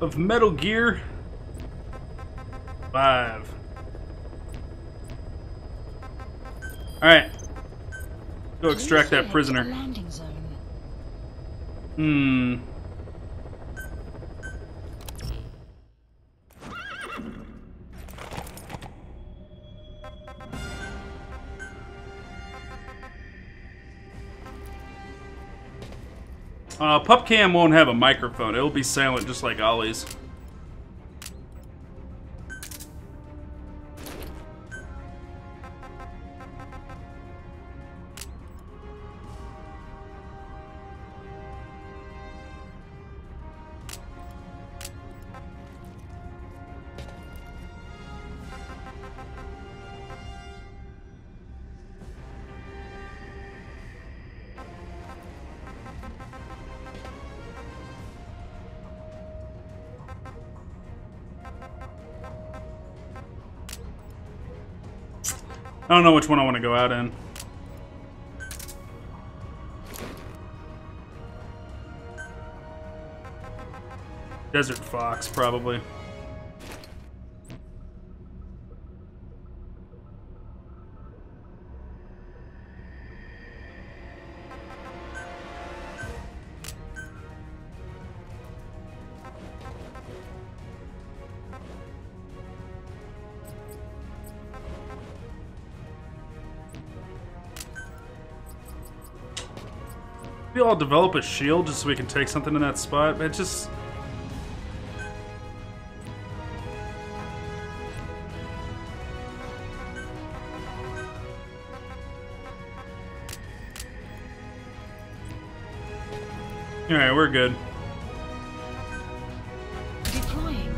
of Metal Gear 5. Alright. Go extract that prisoner. Landing zone. PupCam won't have a microphone. It'll be silent just like Ollie's. I don't know which one I want to go out in. Desert Fox, probably. We all develop a shield just so we can take something in that spot, but it just... Alright, we're good. Deploying.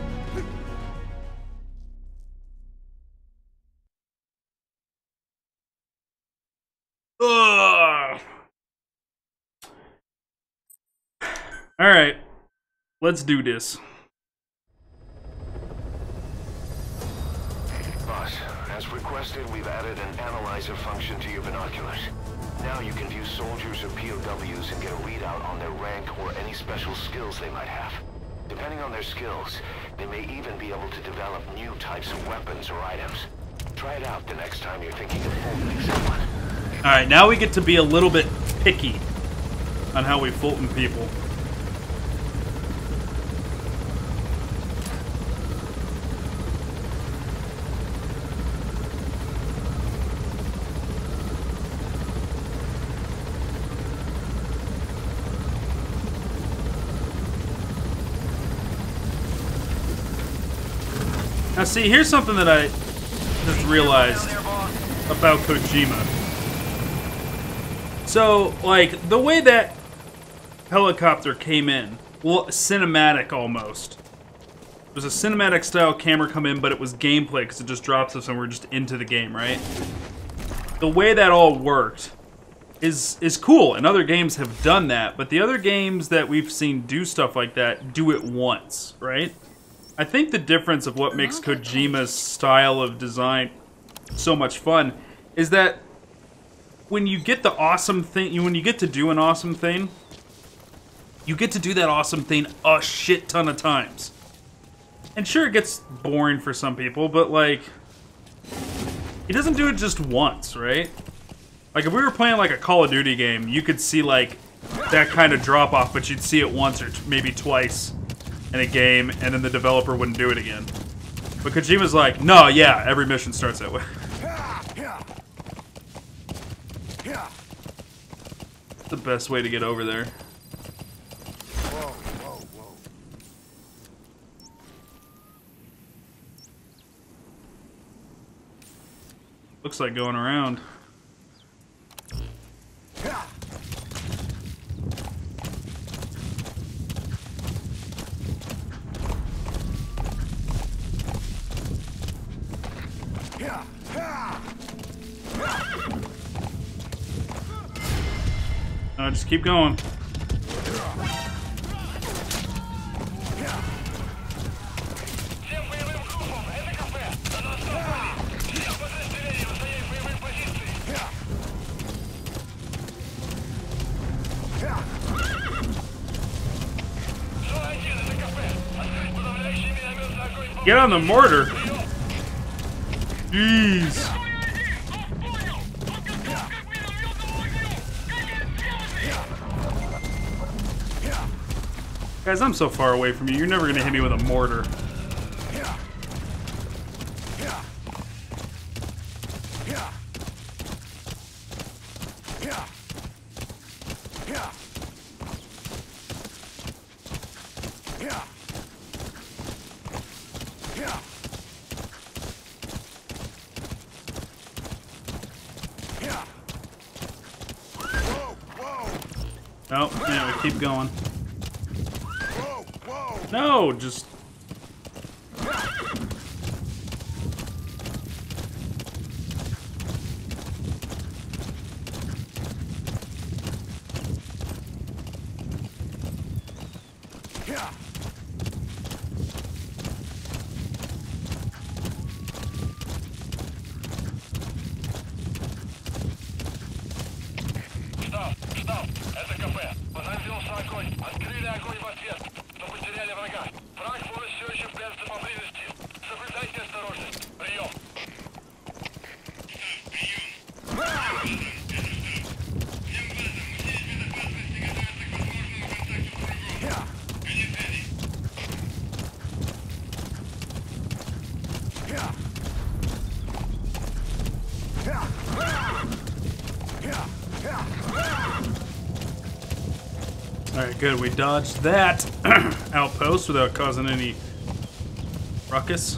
Ugh. Alright, let's do this. Boss, as requested, we've added an analyzer function to your binoculars. Now you can view soldiers or POWs and get a readout on their rank or any special skills they might have. Depending on their skills, they may even be able to develop new types of weapons or items. Try it out the next time you're thinking of Fultoning someone. Alright, now we get to be a little bit picky on how we Fulton people. Now see, here's something that I just realized about Kojima. So, like, the way that helicopter came in, well, cinematic almost. It was a cinematic style camera come in, but it was gameplay because it just drops us and we're just into the game, right? The way that all worked is cool, and other games have done that, but the other games that we've seen do stuff like that do it once, right? I think the difference of what makes Kojima's style of design so much fun is that when you get the awesome thing, when you get to do an awesome thing, you get to do that awesome thing a shit ton of times. And sure, it gets boring for some people, but like, he doesn't do it just once, right? Like if we were playing like a Call of Duty game, you could see like that kind of drop off, but you'd see it once or maybe twice in a game, and then the developer wouldn't do it again. But Kojima's like, no, yeah, every mission starts that way. It's the best way to get over there. Whoa, whoa, whoa. Looks like going around. Just keep going. Get on the mortar. Jeez. Guys, I'm so far away from you. You're never gonna hit me with a mortar. Oh, anyway, keep going. No, just... Штаб, это КП. Подразделился огонь. Открыли огонь в ответ. Но потеряли врага. Враг может все еще прятаться поблизости. Соблюдайте осторожность. Прием. Alright, good. We dodged that outpost without causing any ruckus.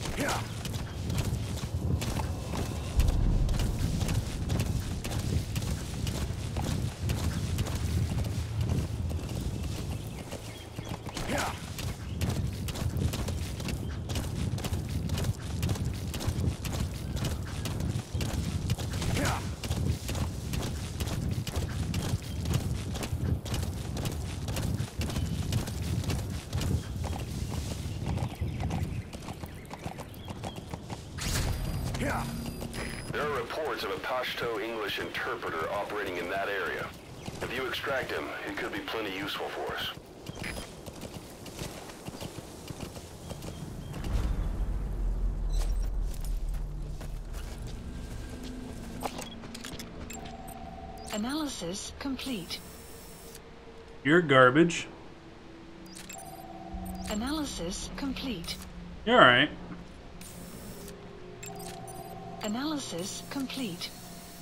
There are reports of a Pashto English interpreter operating in that area. If you extract him, he could be plenty useful for us. Analysis complete. You're garbage. Analysis complete. You're alright. Analysis complete.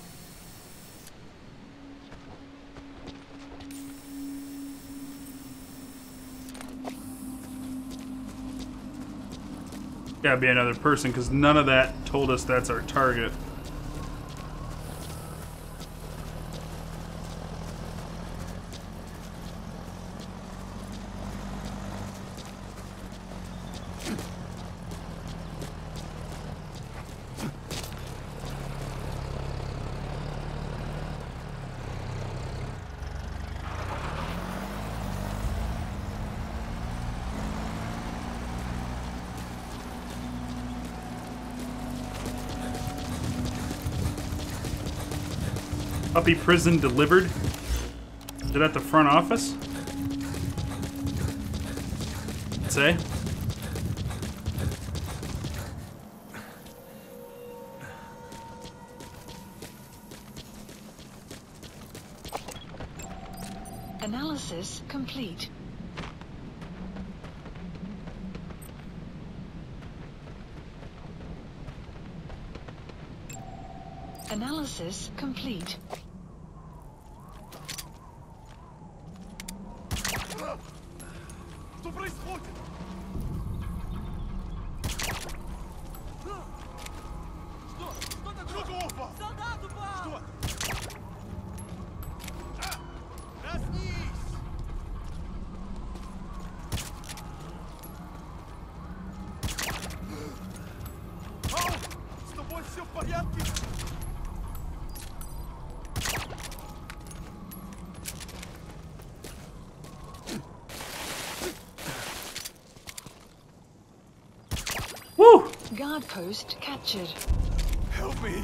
Gotta be another person, because none of that told us that's our target. Puppy prison delivered? Is it at the front office? Say? Analysis complete. Analysis complete. Что происходит? Что? Что такое? Кто упал? Солдат упал! Что? Проснись! Ау! С тобой все в порядке? Woo! Guard post captured. Help me!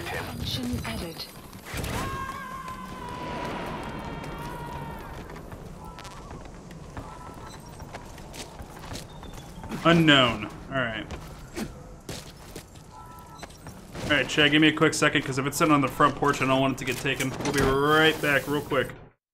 Tim. Function added. Unknown. Alright. Alright, Chad, give me a quick second, because if it's sitting on the front porch, I don't want it to get taken. We'll be right back real quick.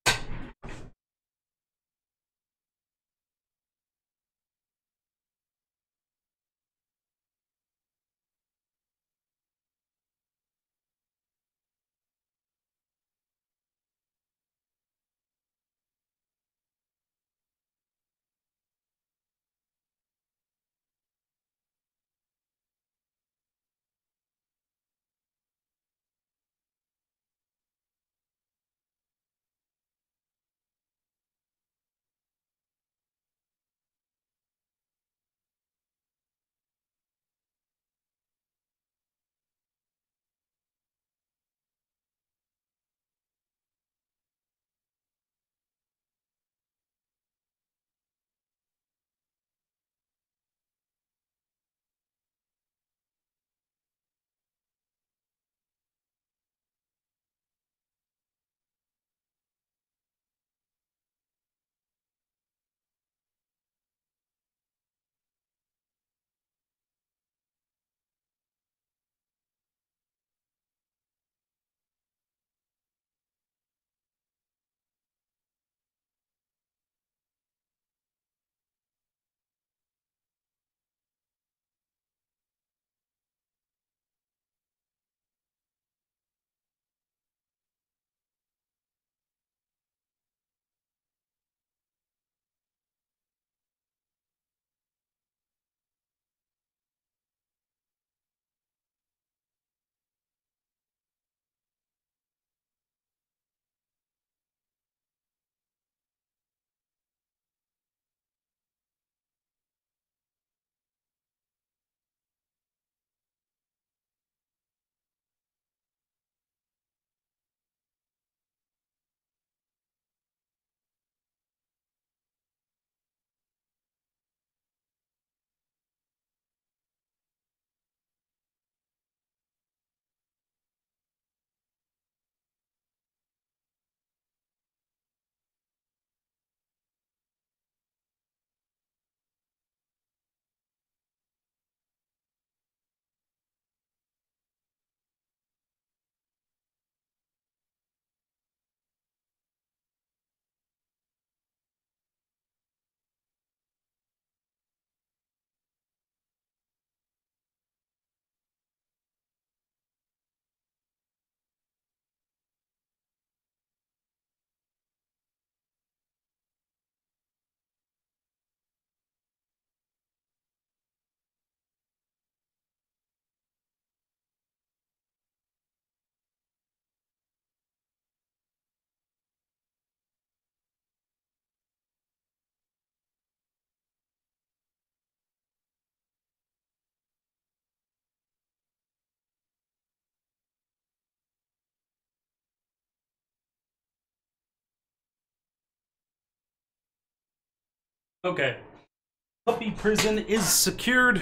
Okay. Puppy prison is secured.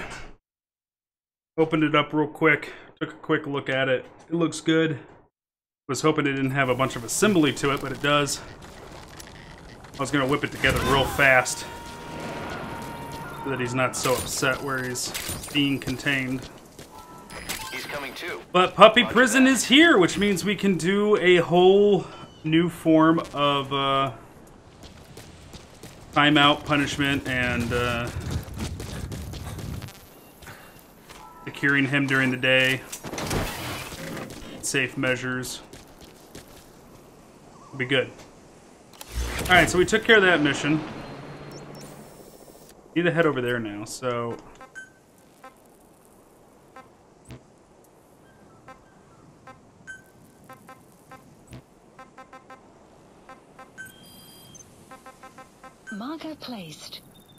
Opened it up real quick. Took a quick look at it. It looks good. Was hoping it didn't have a bunch of assembly to it, but it does. I was gonna whip it together real fast so that he's not so upset where he's being contained. He's coming too. But Puppy Prison is here, which means we can do a whole new form of timeout, punishment, and securing him during the day. Safe measures. It'll be good. Alright, so we took care of that mission. Need to head over there now, so... Marker placed.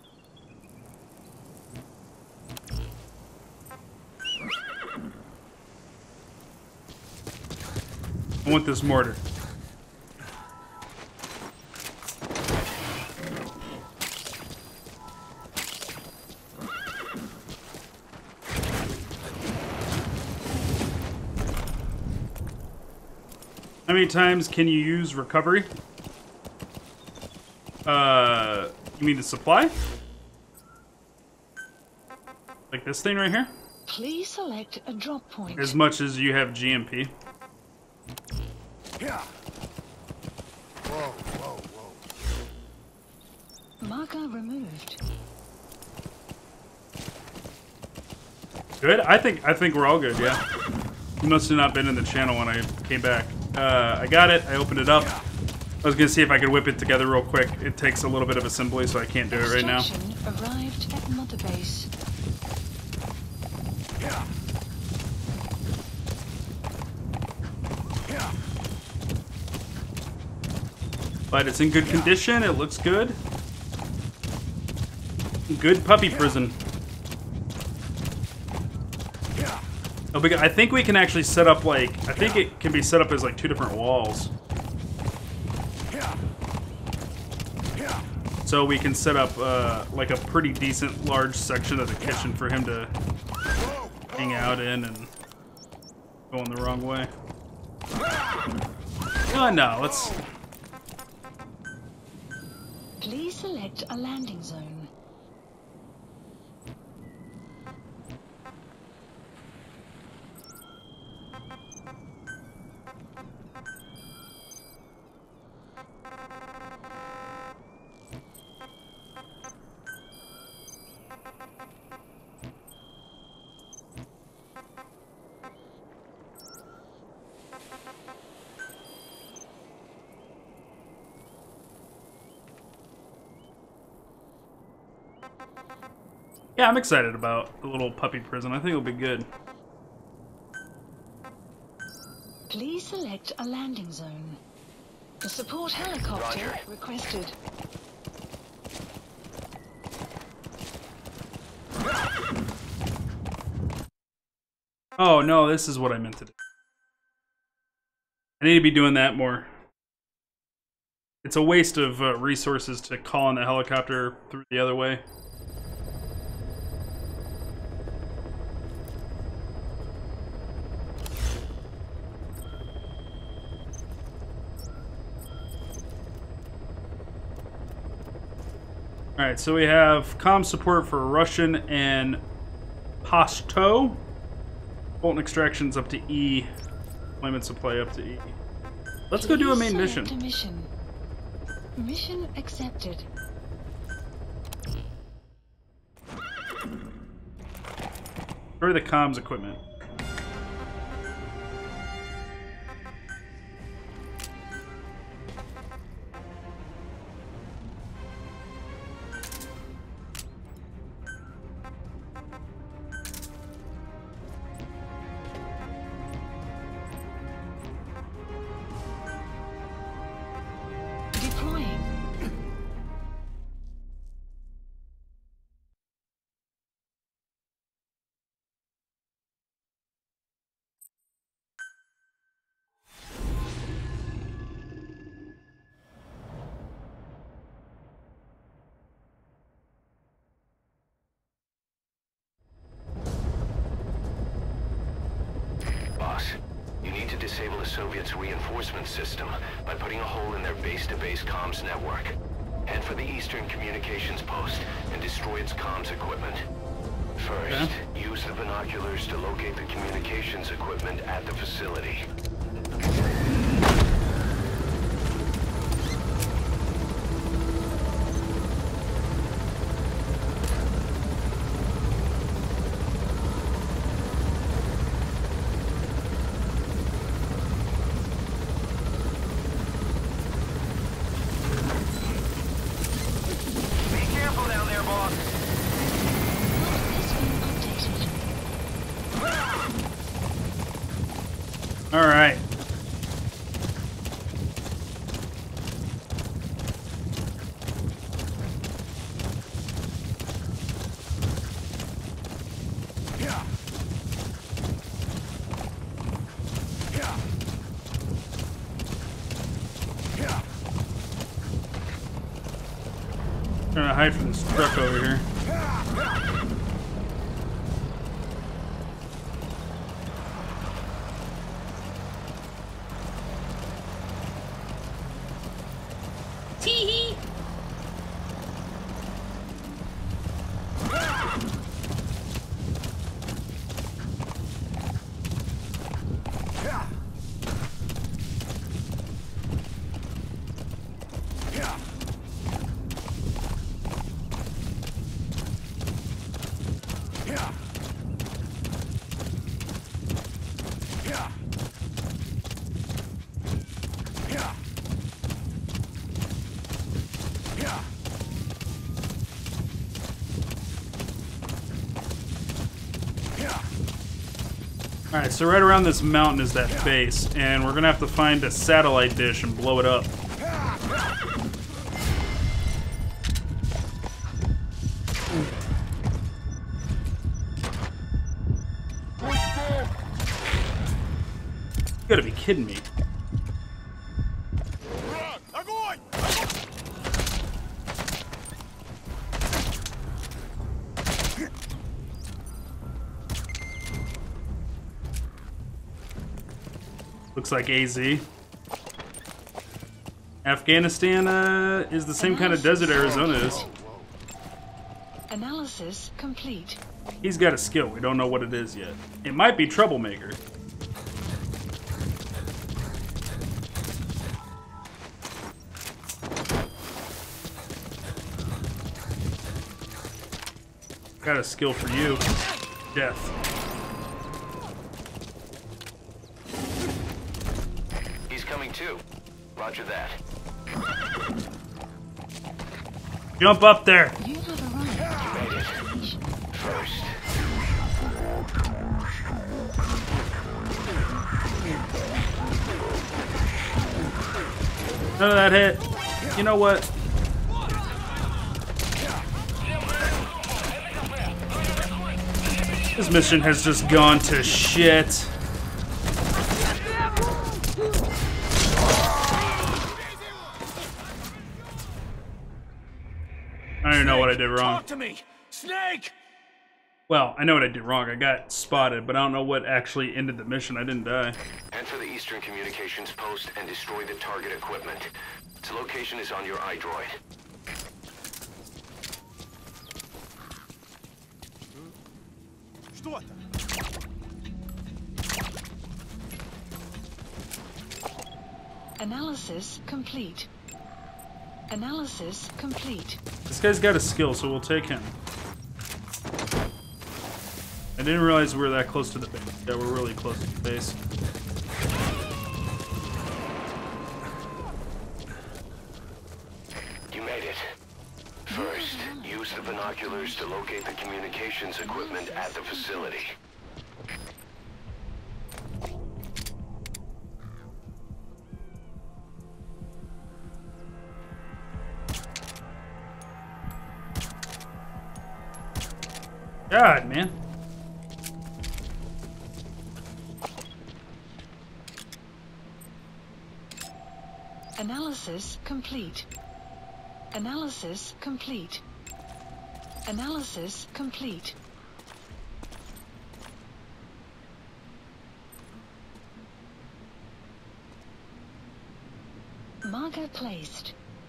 I want this mortar. How many times can you use recovery? You mean the supply? Like this thing right here? Please select a drop point. As much as you have GMP. Yeah. Whoa, whoa, whoa. Marker removed. Good? I think we're all good, yeah. You must have not been in the channel when I came back. I got it, I opened it up. I was gonna see if I could whip it together real quick. It takes a little bit of assembly, so I can't do it right now. Extraction arrived at Mother Base. Yeah. Yeah. But it's in good condition, it looks good. Good puppy prison. Yeah. Oh, I think we can actually set up, like, I think it can be set up as, like, 2 different walls. Yeah. Yeah. So we can set up, like, a pretty decent large section of the kitchen for him to hang out in and go in the wrong way. Oh, no, let's... Please select a landing zone. Yeah, I'm excited about the little puppy prison. I think it'll be good. Please select a landing zone. A support helicopter Roger. requested. Oh, no, this is what I meant to do. I need to be doing that more. It's a waste of resources to call in the helicopter through the other way. Alright, so we have comm support for Russian and Pashto. Bolton extractions up to E. Deployment supply up to E. Let's go do a main mission. Select a mission. Mission accepted. Where are the comms equipment? Deploying. Boss, you need to disable the Soviets' reinforcement system by putting a hole in their base-to-base comms network. Head for the Eastern Communications Post and destroy its comms equipment. First, use the binoculars to locate the communications equipment at the facility. Be careful down there, boss. Has been updated. Alright. Yeah. Yeah. Yeah. Trying to hide from this truck over here. Alright, so right around this mountain is that base, and we're gonna have to find a satellite dish and blow it up. You gotta be kidding me. Огонь! Looks like AZ. Afghanistan is the same kind of desert Arizona is. Analysis complete. He's got a skill. We don't know what it is yet. It might be Troublemaker. Got a skill for you. Death. He's coming too. Roger that. Jump up there. You have arrived. First. None of that hit. You know what? This mission has just gone to shit. I don't even know what I did wrong. Talk to me! Snake! Well, I know what I did wrong. I got spotted, but I don't know what actually ended the mission. I didn't die. Enter the Eastern Communications Post and destroy the target equipment. Its location is on your iDroid. Что это? Analysis complete. Analysis complete. This guy's got a skill, so we'll take him. I didn't realize we were that close to the base. Yeah, we're really close to the base. You made it. First, use the binoculars to locate the communications equipment at the facility. God, man. Analysis complete. Analysis complete. Analysis complete. Marker placed.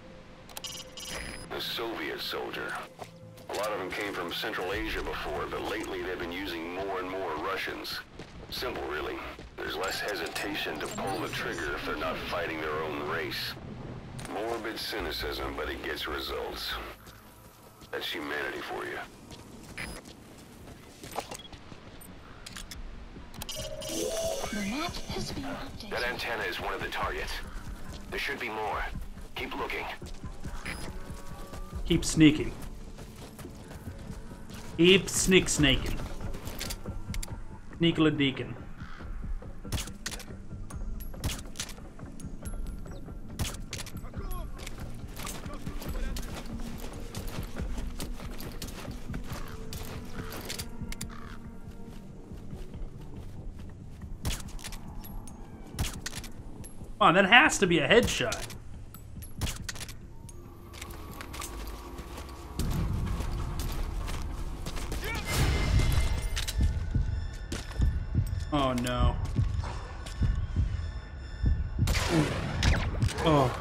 A Soviet soldier. A lot of them came from Central Asia before, but lately they've been using more and more Russians. Simple, really. There's less hesitation to pull the trigger if they're not fighting their own race. Morbid cynicism, but it gets results. That's humanity for you. The map has been updated. That antenna is one of the targets. There should be more. Keep looking. Keep sneaking. Keep snaking. Sneakla deacon. Come on, that has to be a headshot. Oh no. Oh.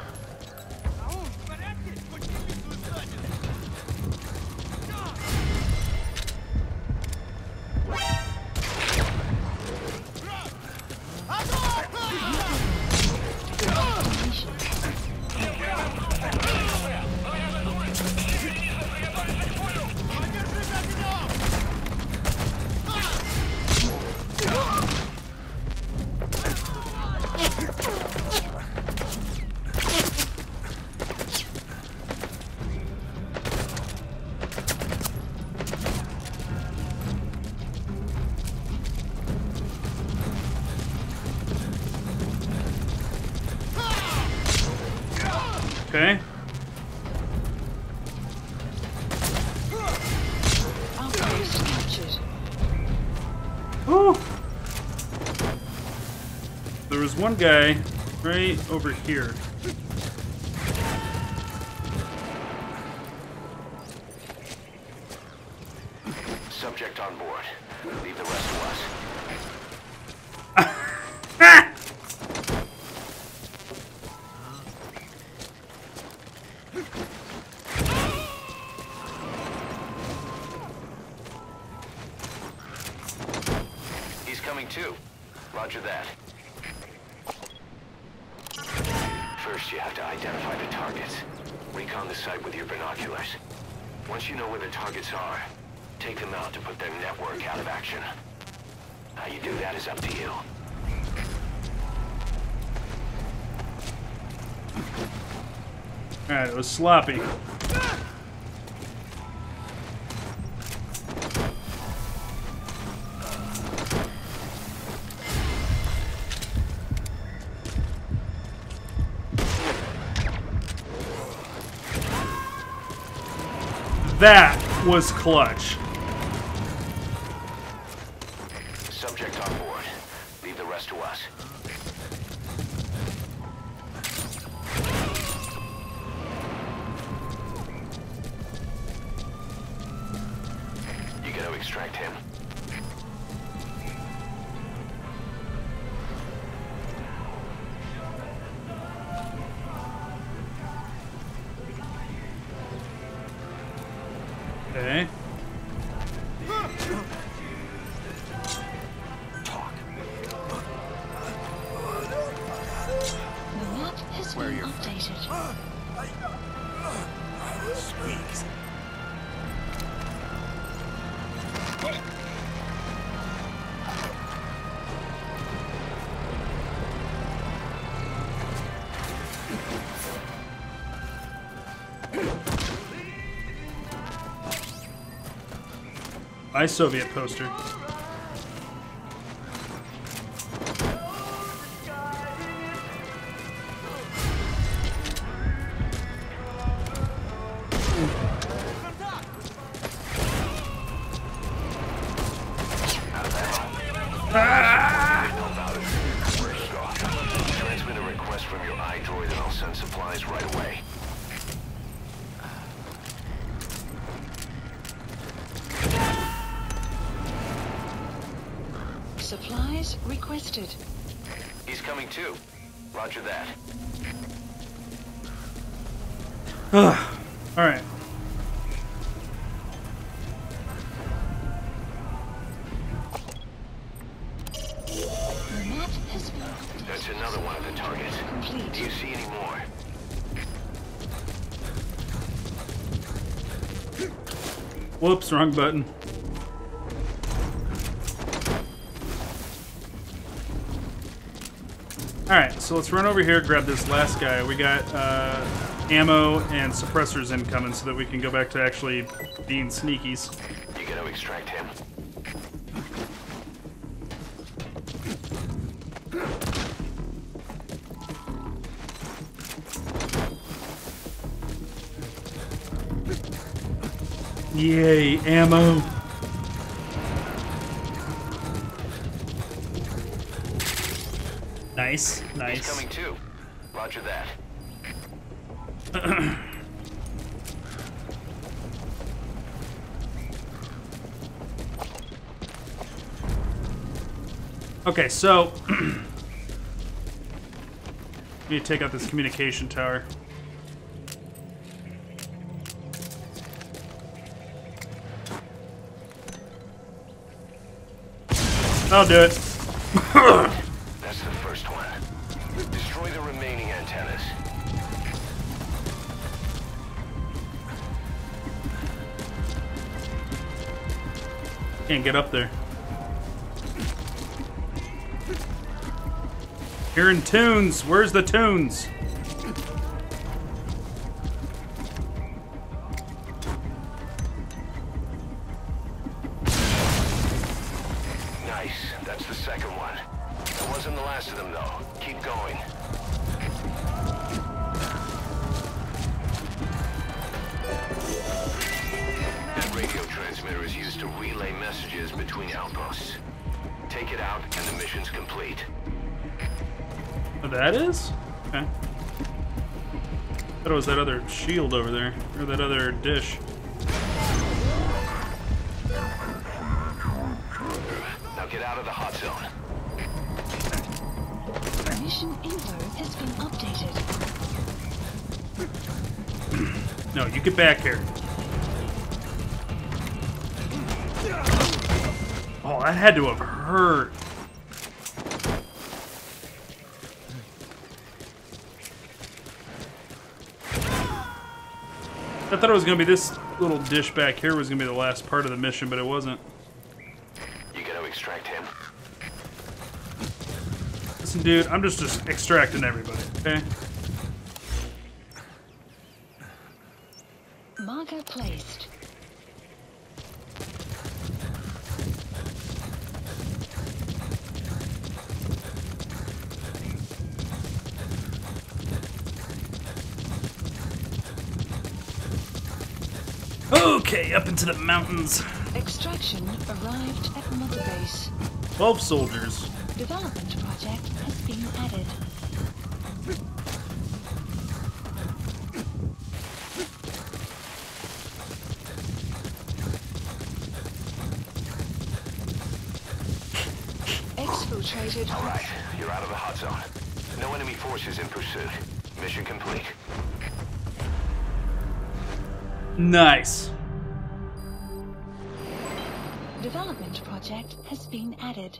Okay. Outpost captured. Woo! There was one guy right over here. Subject on board. Leave the rest to us. He's coming too. Roger that. First, you have to identify the targets. Recon the site with your binoculars. Once you know where the targets are, take them out to put their network out of action. How you do that is up to you. Alright, it was sloppy. That was clutch. Subject on board. Leave the rest to us. You gotta extract him. Okay. The map has been updated. Squeaks. My Soviet poster. Transmit a request from your iDroid and I'll send supplies right away. Supplies requested. He's coming too. Roger that. Alright. The map has been updated. That's another one of the targets. Complete. Do you see any more? Whoops, wrong button. Alright, so let's run over here, grab this last guy. We got ammo and suppressors incoming so that we can go back to actually being sneakies. You gotta extract him. Yay, ammo. Nice, He's nice. coming too. Roger that. Okay, so need to take out this communication tower. I'll do it. That's the first one. Destroy the remaining antennas. Can't get up there. Hearing tunes. Where's the tunes? Nice. That's the second one. That wasn't the last of them, though. Keep going. is to relay messages between outposts. Take it out and the mission's complete. Oh, that is? Okay. Thought it was that other shield over there, or that other dish. Now get out of the hot zone. Mission info has been updated. No, you get back here. Oh, that had to have hurt. I thought it was going to be this little dish back here was going to be the last part of the mission, but it wasn't. You gotta extract him. Listen, dude, I'm just extracting everybody, okay? Marker placed. Okay, up into the mountains. Extraction arrived at Mother Base. 12 soldiers. Development project has been added. Exfiltrated. All right, you're out of the hot zone. No enemy forces in pursuit. Mission complete. Nice. Development project has been added.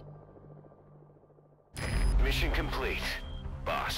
Mission complete, boss.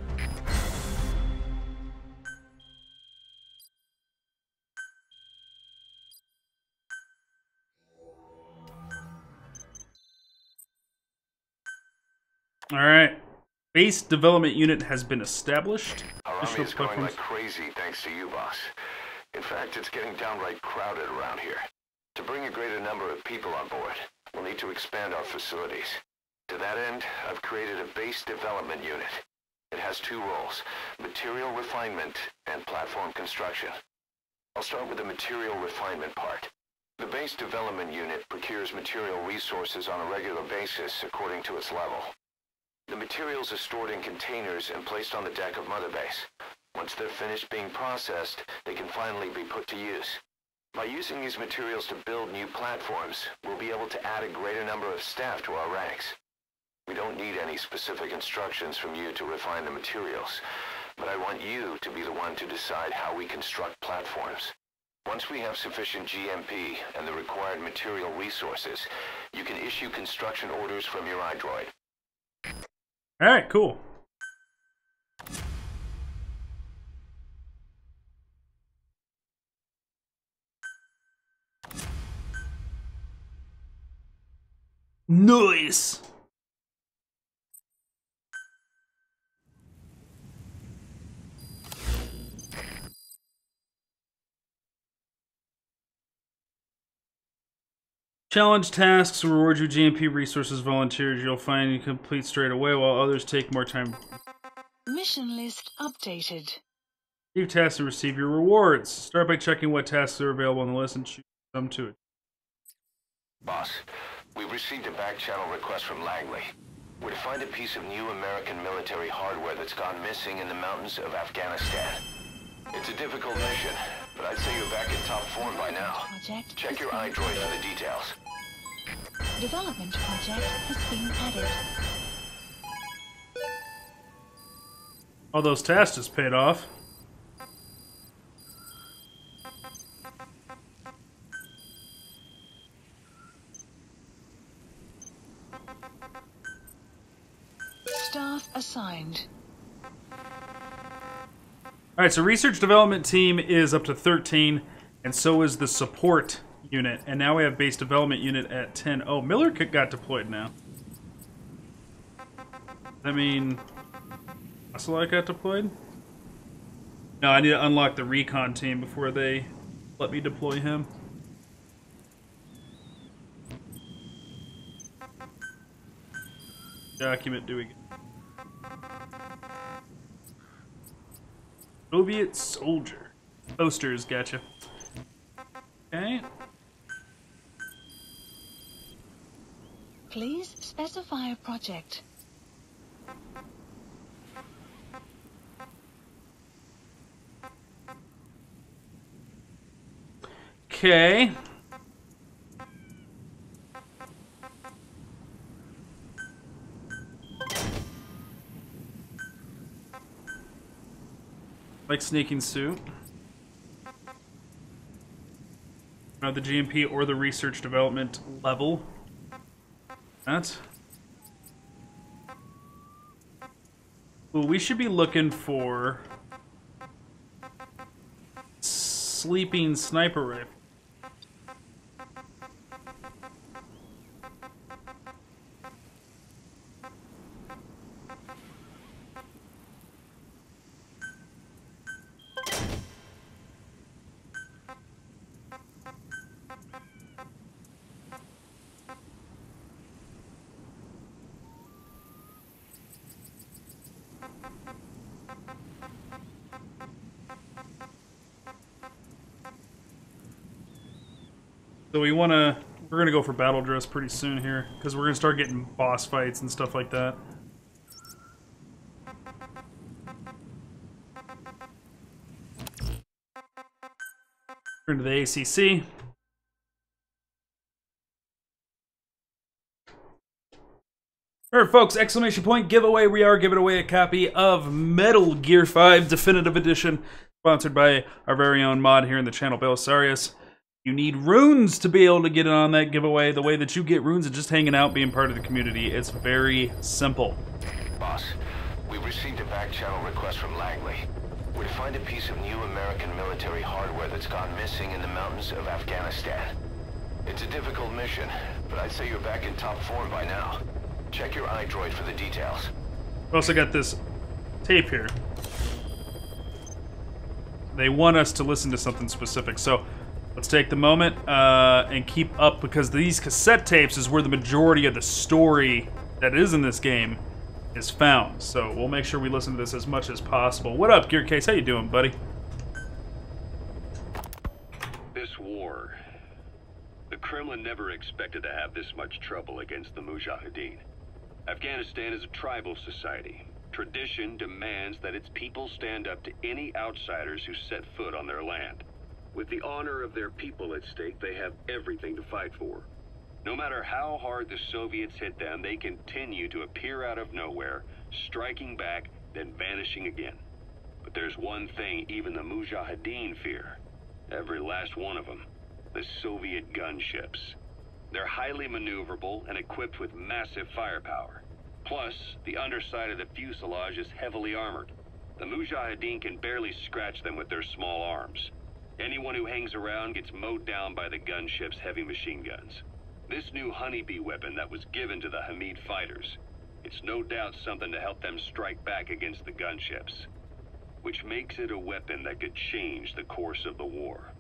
All right. Base development unit has been established. Our army Additional is going platforms. like crazy thanks to you, boss. In fact, it's getting downright crowded around here. To bring a greater number of people on board, we'll need to expand our facilities. To that end, I've created a base development unit. It has two roles, material refinement and platform construction. I'll start with the material refinement part. The base development unit procures material resources on a regular basis according to its level. The materials are stored in containers and placed on the deck of Mother Base. Once they're finished being processed, they can finally be put to use. By using these materials to build new platforms, we'll be able to add a greater number of staff to our ranks. We don't need any specific instructions from you to refine the materials, but I want you to be the one to decide how we construct platforms. Once we have sufficient GMP and the required material resources, you can issue construction orders from your iDroid. All right, cool. Nice. Challenge tasks reward you GMP resources volunteers you'll find you complete straight away, while others take more time. Mission list updated. Receive tasks and receive your rewards. Start by checking what tasks are available on the list and choose some to it. Boss, we've received a back channel request from Langley. We're to find a piece of new American military hardware that's gone missing in the mountains of Afghanistan. It's a difficult mission, but I'd say you're back in top form by now. Project Check has your been iDroid added. for the details. Development project has been added. All those tasks just paid off. Staff assigned. Alright, so research development team is up to 13, and so is the support unit. And now we have base development unit at 10. Oh, Miller got deployed now. I mean, Ocelot got deployed? No, I need to unlock the recon team before they let me deploy him. Document do we get? Soviet soldier. Posters, gotcha. Okay. Please specify a project. Okay. Like sneaking suit. The GMP or the research development level. That. Well, we should be looking for sleeping sniper rifle. So we're gonna go for battle dress pretty soon here, because we're gonna start getting boss fights and stuff like that. Turn to the ACC. Alright folks, exclamation point giveaway. We are giving away a copy of Metal Gear 5 Definitive Edition, sponsored by our very own mod here in the channel, Belisarius. You need runes to be able to get on that giveaway. The way that you get runes is just hanging out, being part of the community. It's very simple. Boss, we've received a back-channel request from Langley. We're to find a piece of new American military hardware that's gone missing in the mountains of Afghanistan. It's a difficult mission, but I'd say you're back in top form by now. Check your iDroid for the details. We also got this tape here. They want us to listen to something specific, so let's take the moment and keep up, because these cassette tapes is where the majority of the story that is in this game is found. So we'll make sure we listen to this as much as possible. What up, Gearcase? How you doing, buddy? This war, the Kremlin never expected to have this much trouble against the Mujahideen. Afghanistan is a tribal society. Tradition demands that its people stand up to any outsiders who set foot on their land. With the honor of their people at stake, they have everything to fight for. No matter how hard the Soviets hit them, they continue to appear out of nowhere, striking back, then vanishing again. But there's one thing even the Mujahideen fear. Every last one of them. The Soviet gunships. They're highly maneuverable and equipped with massive firepower. Plus, the underside of the fuselage is heavily armored. The Mujahideen can barely scratch them with their small arms. Anyone who hangs around gets mowed down by the gunship's heavy machine guns. This new honeybee weapon that was given to the Hamid fighters, it's no doubt something to help them strike back against the gunships, which makes it a weapon that could change the course of the war.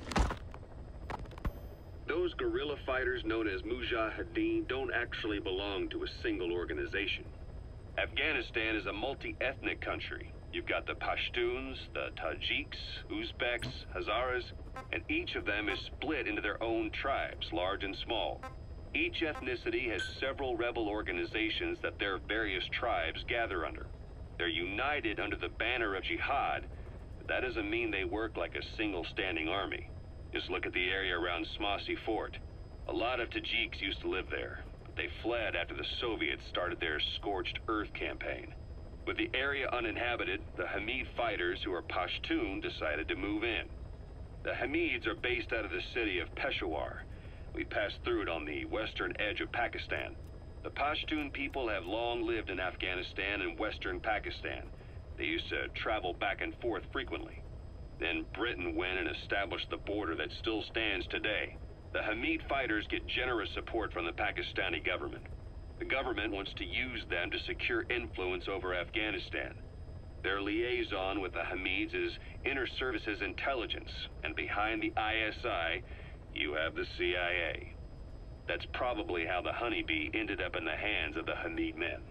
Those guerrilla fighters known as Mujahideen don't actually belong to a single organization. Afghanistan is a multi-ethnic country. You've got the Pashtuns, the Tajiks, Uzbeks, Hazaras, and each of them is split into their own tribes, large and small. Each ethnicity has several rebel organizations that their various tribes gather under. They're united under the banner of jihad, but that doesn't mean they work like a single standing army. Just look at the area around Smasy Fort. A lot of Tajiks used to live there, but they fled after the Soviets started their Scorched Earth campaign. With the area uninhabited, the Hamid fighters, who are Pashtun, decided to move in. The Hamids are based out of the city of Peshawar. We passed through it on the western edge of Pakistan. The Pashtun people have long lived in Afghanistan and western Pakistan. They used to travel back and forth frequently. Then Britain went and established the border that still stands today. The Hamid fighters get generous support from the Pakistani government. The government wants to use them to secure influence over Afghanistan. Their liaison with the Hamids is Inter-Services Intelligence, and behind the ISI, you have the CIA. That's probably how the honeybee ended up in the hands of the Hamid men.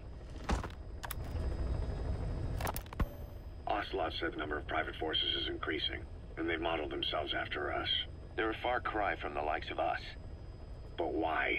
Ocelot said the number of private forces is increasing, and they've modeled themselves after us. They're a far cry from the likes of us. But why?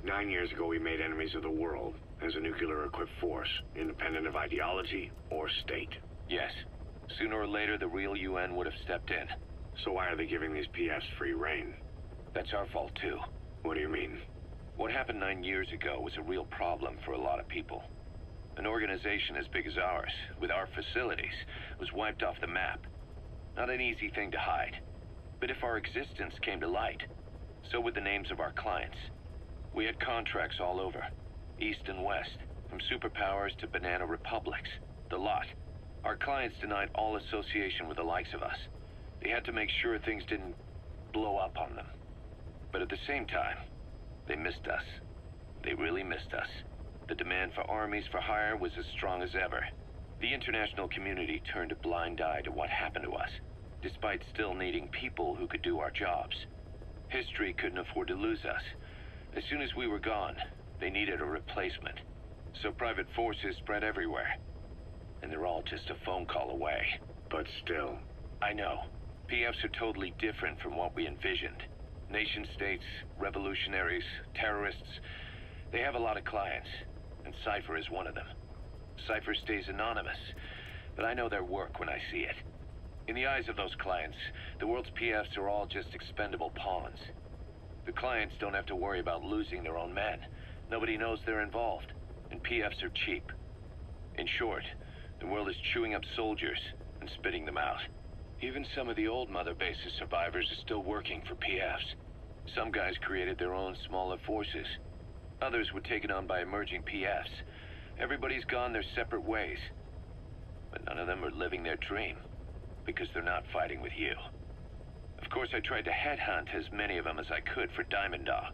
9 years ago, we made enemies of the world as a nuclear-equipped force, independent of ideology or state. Yes. Sooner or later, the real UN would have stepped in. So why are they giving these PFs free reign? That's our fault, too. What do you mean? What happened 9 years ago was a real problem for a lot of people. An organization as big as ours, with our facilities, was wiped off the map. Not an easy thing to hide. But if our existence came to light, so would the names of our clients. We had contracts all over, east and west, from superpowers to banana republics, the lot. Our clients denied all association with the likes of us. They had to make sure things didn't blow up on them. But at the same time, they missed us. They really missed us. The demand for armies for hire was as strong as ever. The international community turned a blind eye to what happened to us, despite still needing people who could do our jobs. History couldn't afford to lose us. As soon as we were gone, they needed a replacement. So private forces spread everywhere. And they're all just a phone call away. But still. I know. PFs are totally different from what we envisioned. Nation-states, revolutionaries, terrorists, they have a lot of clients, and Cypher is one of them. Cypher stays anonymous, but I know their work when I see it. In the eyes of those clients, the world's PFs are all just expendable pawns. The clients don't have to worry about losing their own men. Nobody knows they're involved, and PFs are cheap. In short, the world is chewing up soldiers and spitting them out. Even some of the old Mother Base's survivors are still working for PFs. Some guys created their own smaller forces. Others were taken on by emerging PFs. Everybody's gone their separate ways. But none of them are living their dream, because they're not fighting with you. Of course, I tried to headhunt as many of them as I could for Diamond Dogs.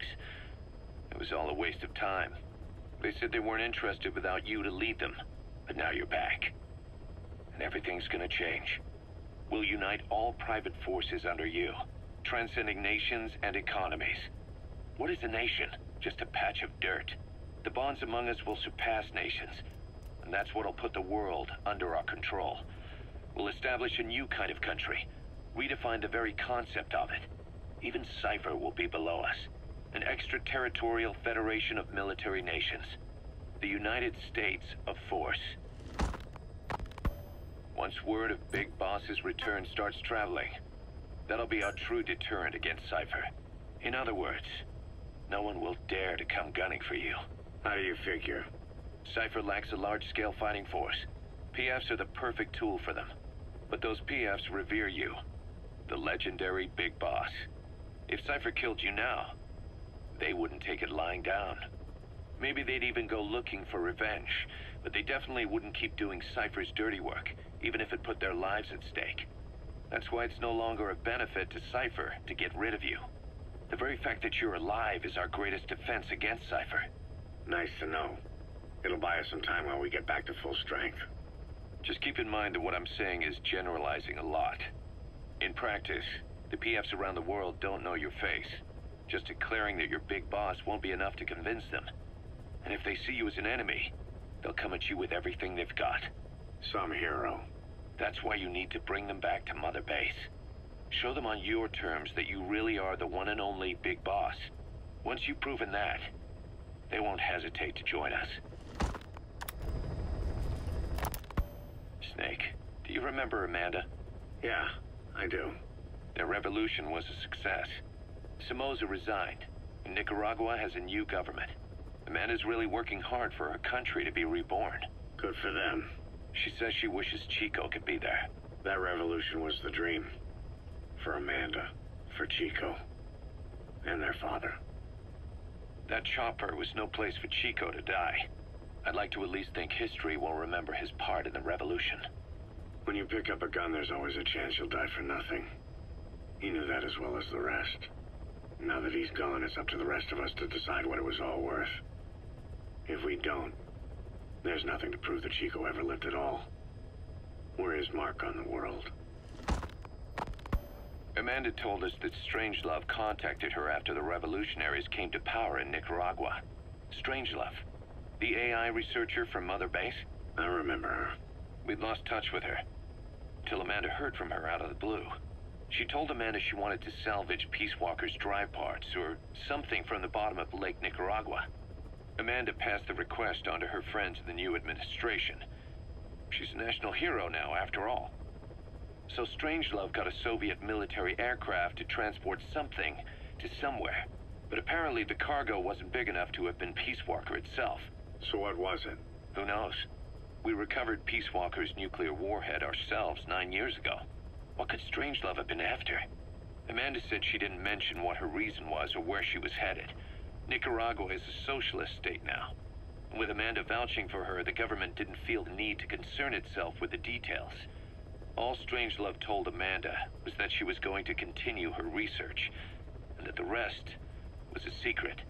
It was all a waste of time. They said they weren't interested without you to lead them. But now you're back. And everything's gonna change. We'll unite all private forces under you, transcending nations and economies. What is a nation? Just a patch of dirt. The bonds among us will surpass nations, and that's what'll put the world under our control. We'll establish a new kind of country, redefine the very concept of it. Even Cypher will be below us, an extraterritorial federation of military nations. The United States of Force. Once word of Big Boss's return starts traveling, that'll be our true deterrent against Cypher. In other words, no one will dare to come gunning for you. How do you figure? Cypher lacks a large-scale fighting force. PFs are the perfect tool for them. But those PFs revere you, the legendary Big Boss. If Cypher killed you now, they wouldn't take it lying down. Maybe they'd even go looking for revenge, but they definitely wouldn't keep doing Cypher's dirty work, even if it put their lives at stake. That's why it's no longer a benefit to Cypher to get rid of you. The very fact that you're alive is our greatest defense against Cypher. Nice to know. It'll buy us some time while we get back to full strength. Just keep in mind that what I'm saying is generalizing a lot. In practice, the PFs around the world don't know your face. Just declaring that you're Big Boss won't be enough to convince them. And if they see you as an enemy, they'll come at you with everything they've got. Some hero. That's why you need to bring them back to Mother Base. Show them on your terms that you really are the one and only Big Boss. Once you've proven that, they won't hesitate to join us. Snake, do you remember Amanda? Yeah, I do. Their revolution was a success. Somoza resigned, and Nicaragua has a new government. Amanda's really working hard for her country to be reborn. Good for them. She says she wishes Chico could be there. That revolution was the dream. For Amanda, for Chico, and their father. That chopper was no place for Chico to die. I'd like to at least think history will remember his part in the revolution. When you pick up a gun, there's always a chance you'll die for nothing. He knew that as well as the rest. Now that he's gone, it's up to the rest of us to decide what it was all worth. If we don't, there's nothing to prove that Chico ever lived at all. We're his mark on the world. Amanda told us that Strangelove contacted her after the revolutionaries came to power in Nicaragua. Strangelove, the AI researcher from Mother Base? I remember her. We'd lost touch with her, till Amanda heard from her out of the blue. She told Amanda she wanted to salvage Peace Walker's drive parts or something from the bottom of Lake Nicaragua. Amanda passed the request on to her friends in the new administration. She's a national hero now, after all. So Strangelove got a Soviet military aircraft to transport something to somewhere. But apparently the cargo wasn't big enough to have been Peace Walker itself. So what was it? Who knows? We recovered Peace Walker's nuclear warhead ourselves 9 years ago. What could Strangelove have been after? Amanda said she didn't mention what her reason was or where she was headed. Nicaragua is a socialist state now. With Amanda vouching for her, the government didn't feel the need to concern itself with the details. All Strangelove told Amanda was that she was going to continue her research, and that the rest was a secret.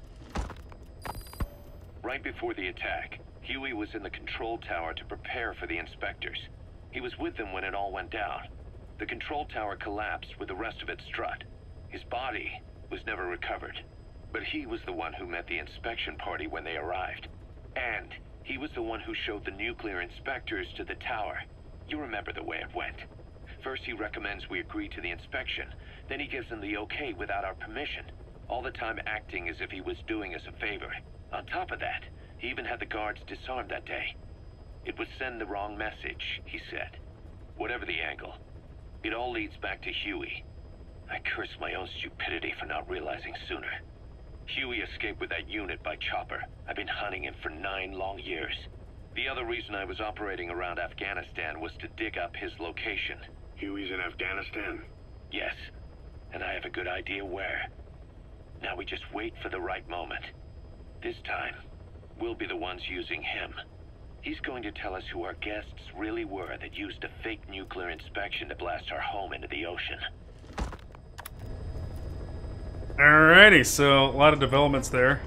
Right before the attack, Huey was in the control tower to prepare for the inspectors. He was with them when it all went down. The control tower collapsed with the rest of it strut. His body was never recovered. But he was the one who met the inspection party when they arrived. And he was the one who showed the nuclear inspectors to the tower. You remember the way it went. First he recommends we agree to the inspection. Then he gives them the okay without our permission. All the time acting as if he was doing us a favor. On top of that, he even had the guards disarmed that day. It would send the wrong message, he said. Whatever the angle, it all leads back to Huey. I curse my own stupidity for not realizing sooner. Huey escaped with that unit by chopper. I've been hunting him for 9 long years. The other reason I was operating around Afghanistan was to dig up his location. Huey's in Afghanistan? Yes, and I have a good idea where. Now we just wait for the right moment. This time, we'll be the ones using him. He's going to tell us who our guests really were that used a fake nuclear inspection to blast our home into the ocean. Alrighty, so a lot of developments there.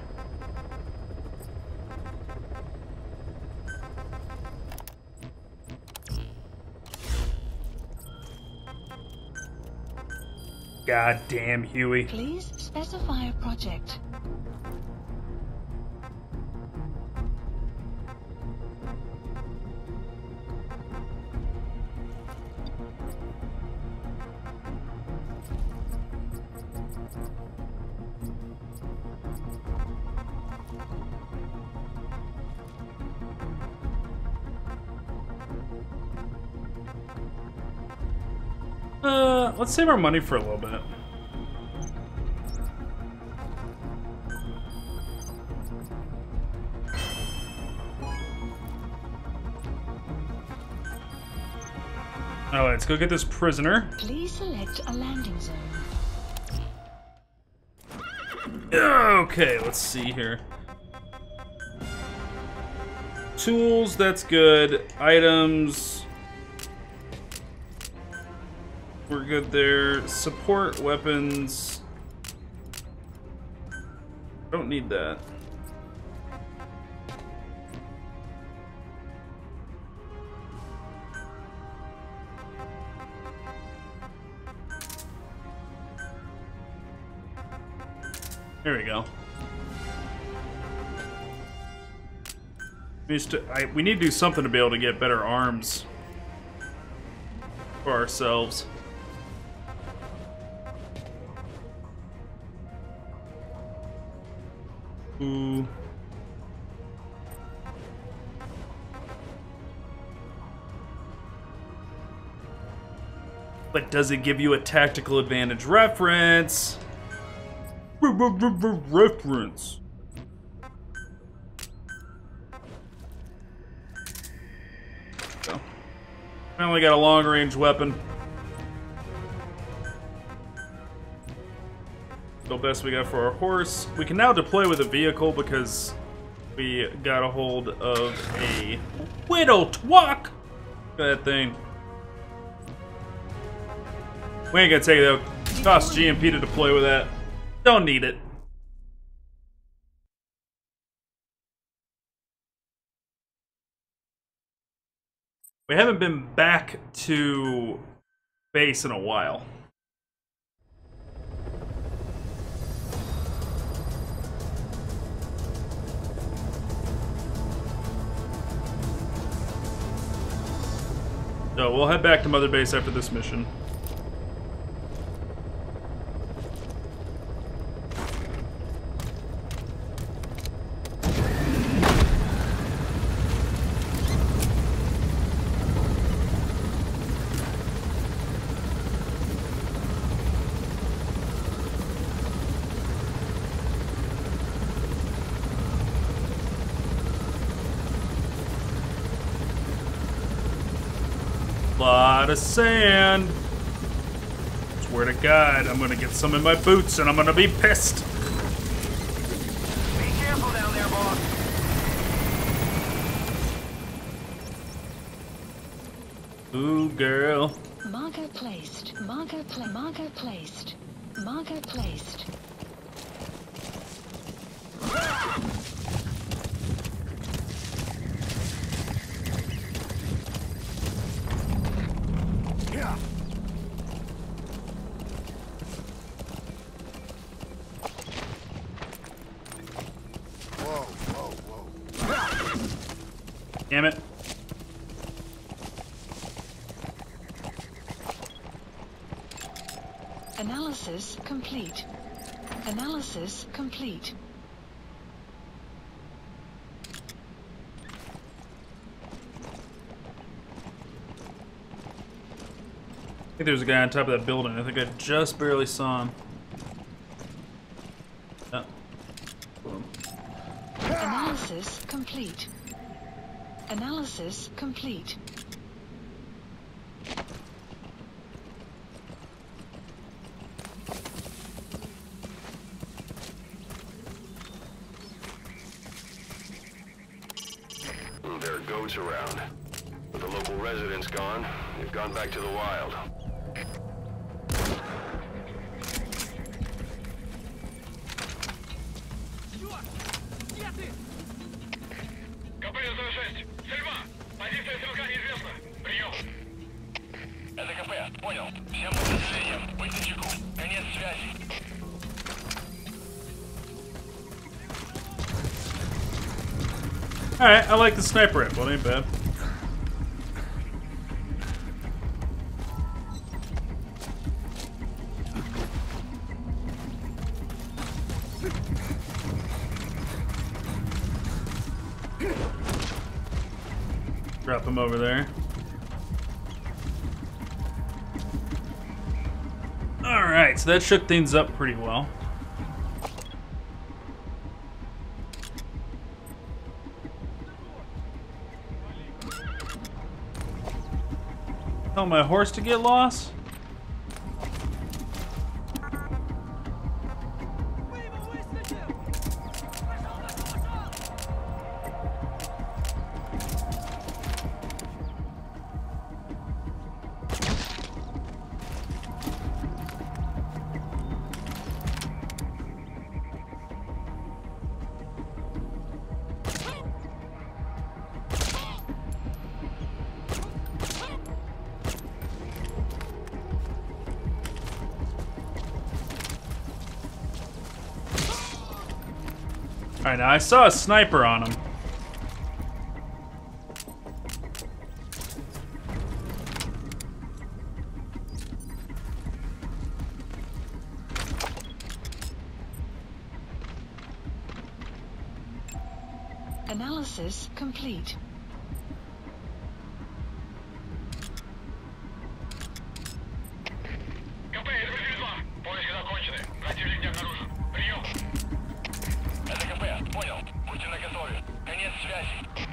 Goddamn Huey. Please specify a project. Let's save our money for a little bit. Alright, let's go get this prisoner. Please select a landing zone. Okay, let's see here. Tools, that's good. Items. We're good there. Support weapons. Don't need that. There we go. We need to do something to be able to get better arms for ourselves. Ooh. But does it give you a tactical advantage reference? Reference. So, I only got a long-range weapon. The best we got for our horse. We can now deploy with a vehicle because we got a hold of a Widow Twack. Look at that thing. We ain't gonna take it out. Cost GMP to deploy with that. Don't need it. We haven't been back to base in a while. So we'll head back to Mother Base after this mission. Lot of sand. Swear to God, I'm gonna get some in my boots and I'm gonna be pissed. Be careful down there, boss. Ooh, girl. Marker placed. Marker placed. Marker placed. Yeah. Whoa, whoa, whoa. Damn it. Analysis complete. Analysis complete. I think there's a guy on top of that building. I think I just barely saw him. Oh. Boom. Analysis complete. Analysis complete. There are goats around. With the local residents gone, they've gone back to the wild. КП-06. Сельма! Позиция стрелка неизвестна. Прием. Это КП. Понял. Всем подразделениям. Быть начеку. Конец связи. Alright, I like the sniper rifle. It ain't bad. Drop him over there. Alright, so that shook things up pretty well. Tell my horse to get lost? Alright, now I saw a sniper on him. Analysis complete. КП, это БТ-2. Поиски закончены. Противник не обнаружен. Прием. Это КП. Понял. Будьте наготове. Конец связи.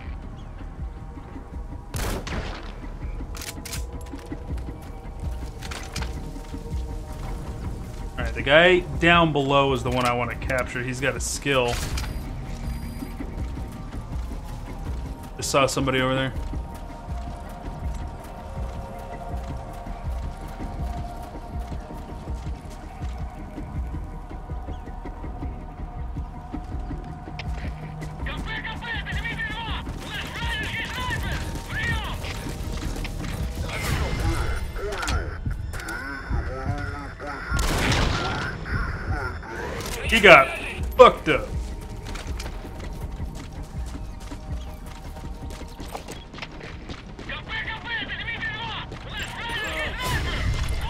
Alright, the guy down below is the one I want to capture. He's got a skill. Just saw somebody over there. КП, это БТ-2. Наш вражеский снайпер. Прием. He got fucked up. КП, это БТ-2. Наш вражеский снайпер.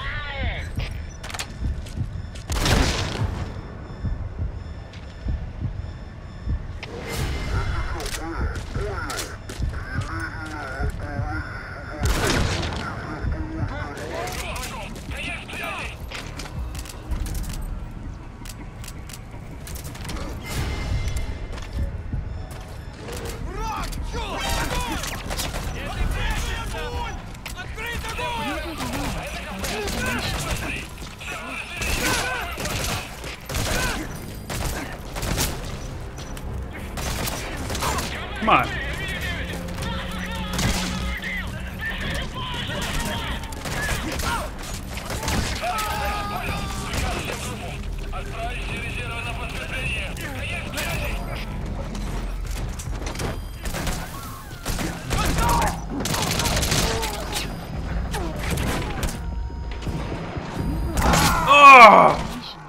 Конец связи. Враг! Чё? Огонь! Открыть огонь! Отправить резервы на подкрепление. Есть связи! Oh!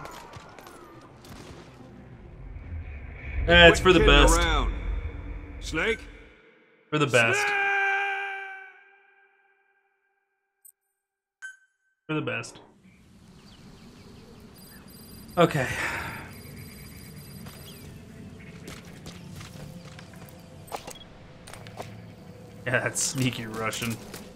It's for the best. Around. Snake? For the best. For the best. Okay. Yeah, that's sneaky Russian.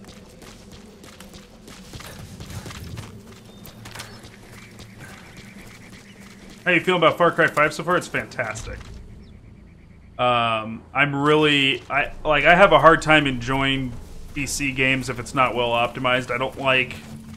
How you feeling about Far Cry 5 so far? It's fantastic. I'm really... I have a hard time enjoying PC games if it's not well optimized. I don't like...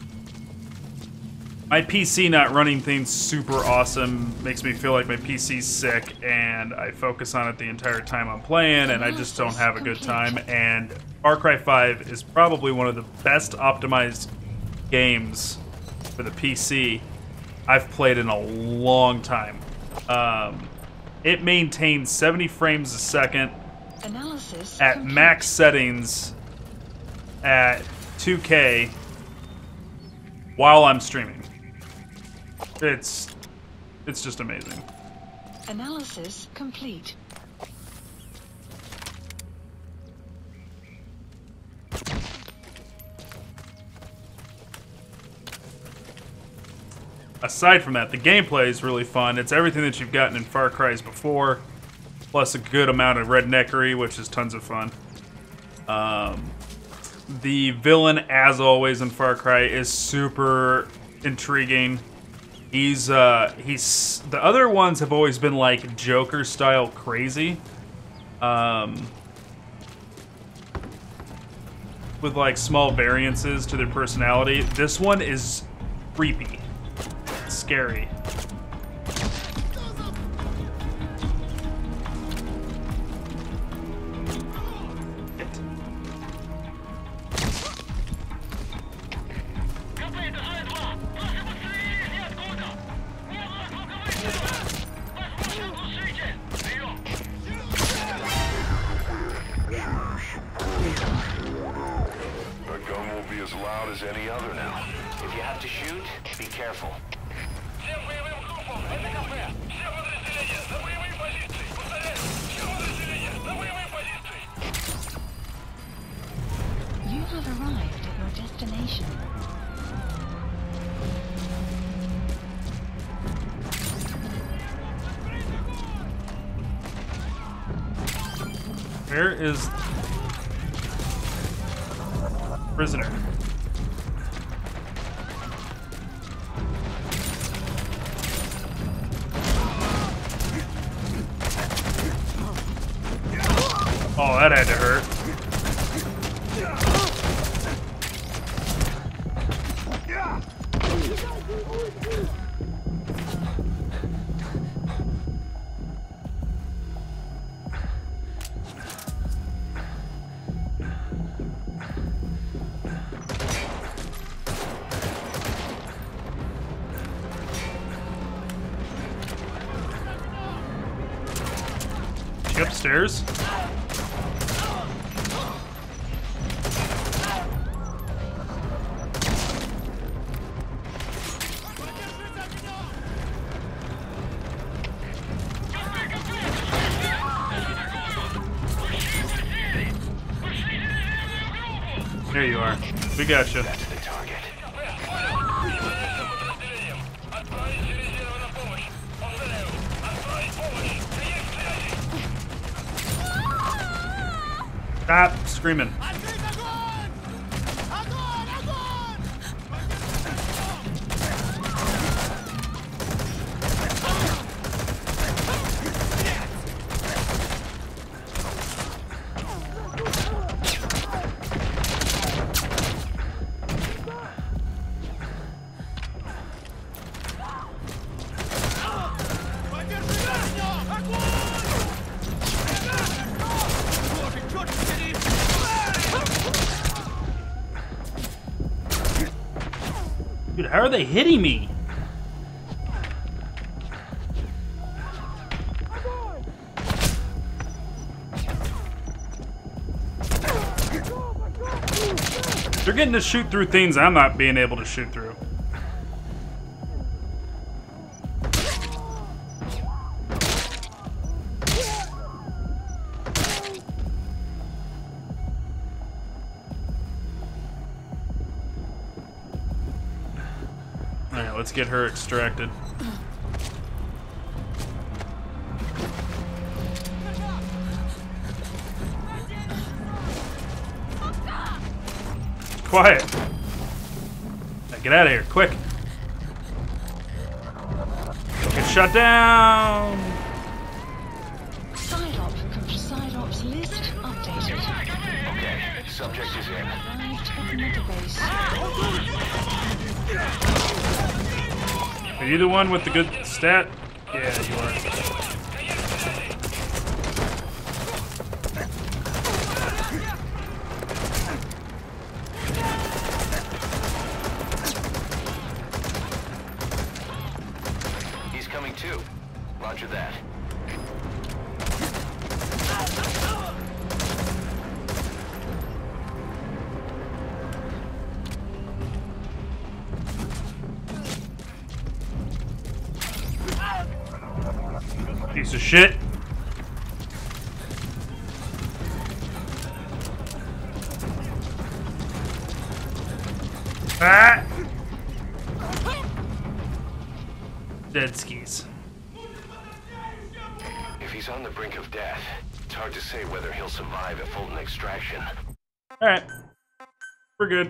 My PC not running things super awesome makes me feel like my PC's sick, and I focus on it the entire time I'm playing, and I just don't have a good time. And Far Cry 5 is probably one of the best optimized games for the PC I've played in a long time. It maintains 70 frames a second Analysis at complete. max settings at 2K while I'm streaming. It's just amazing. Analysis complete. Aside from that, the gameplay is really fun. It's everything that you've gotten in Far Cry's before, plus a good amount of redneckery, which is tons of fun. The villain, as always in Far Cry, is super intriguing. He's the other ones have always been like Joker style crazy, with like small variances to their personality. This one is creepy, scary. As any other now. If you have to shoot, be careful. Всем боевым группам, это кафе. Все подразделения на боевые позиции. Повторяю, все подразделения на боевые позиции. You have arrived at your destination. Where is prisoner? Oh, that had to hurt. She upstairs? There you are. We got you. That's the target. Отправить резервы на помощь. Повторяю, отправить помощь. Есть связи. Stop screaming. Dude, how are they hitting me? They're getting to shoot through things I'm not being able to shoot through. Alright, let's get her extracted. Quiet. Now get out of here, quick. Get shut down. Psyops list updated. Okay, subject is in. Arrived at Mother Base. Are you the one with the good stat? Yeah, you are. He's coming too. Roger that. Piece of shit. Ah! Dead skis. If he's on the brink of death, it's hard to say whether he'll survive a Fulton extraction. Alright. We're good.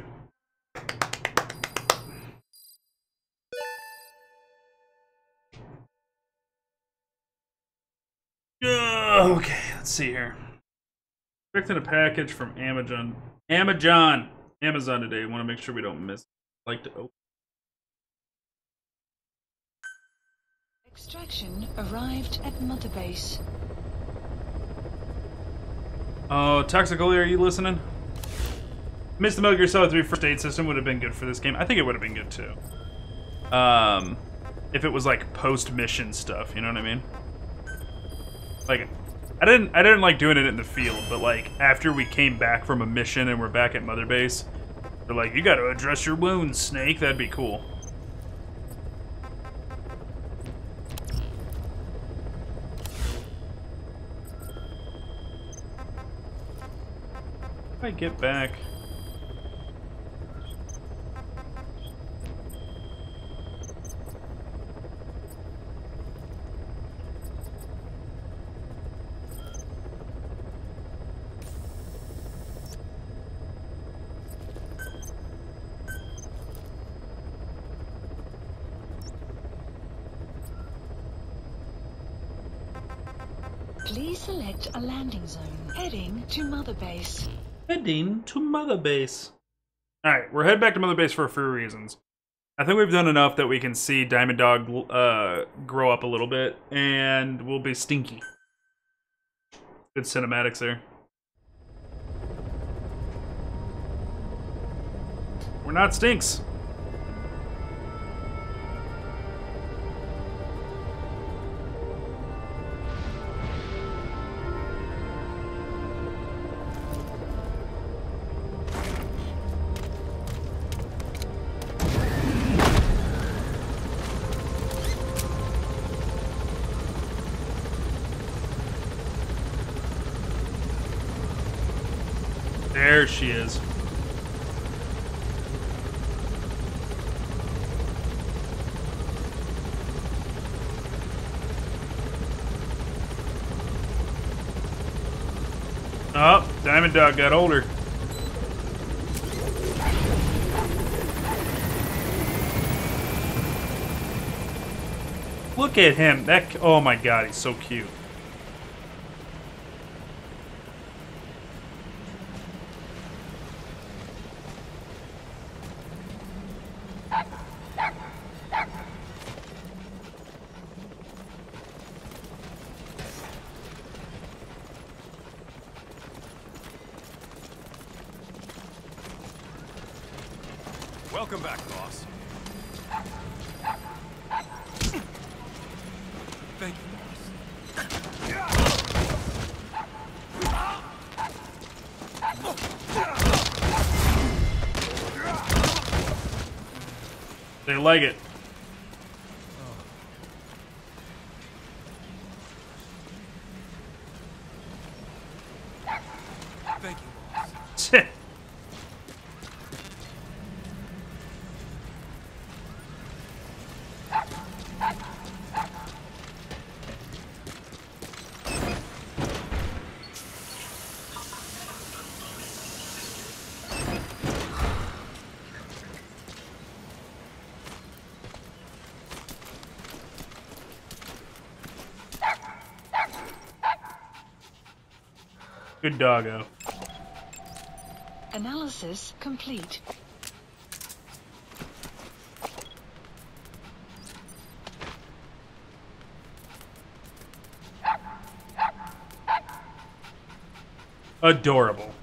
Okay, let's see here. Expecting a package from Amazon today. Want to make sure we don't miss. Like to open. Extraction arrived at Mother Base. Oh, Toxically, are you listening? Missed the Metal Gear Solid 3 first aid system would have been good for this game. I think it would have been good too. If it was like post-mission stuff, you know what I mean? Like, I didn't like doing it in the field, but like after we came back from a mission and we're back at Mother Base, they're like, you gotta address your wounds, Snake. That'd be cool. If I get back. Please select a landing zone. Heading to Mother Base. Heading to Mother Base. Alright, we're heading back to Mother Base for a few reasons. I think we've done enough that we can see Diamond Dog grow up a little bit, and we'll be stinky. Good cinematics there. We're not stinks. There she is. Oh, Diamond Dog got older. Look at him. Oh my god, he's so cute. Welcome back, boss. Thank you. They like it. Thank you, boss. Good doggo. Analysis complete. Adorable.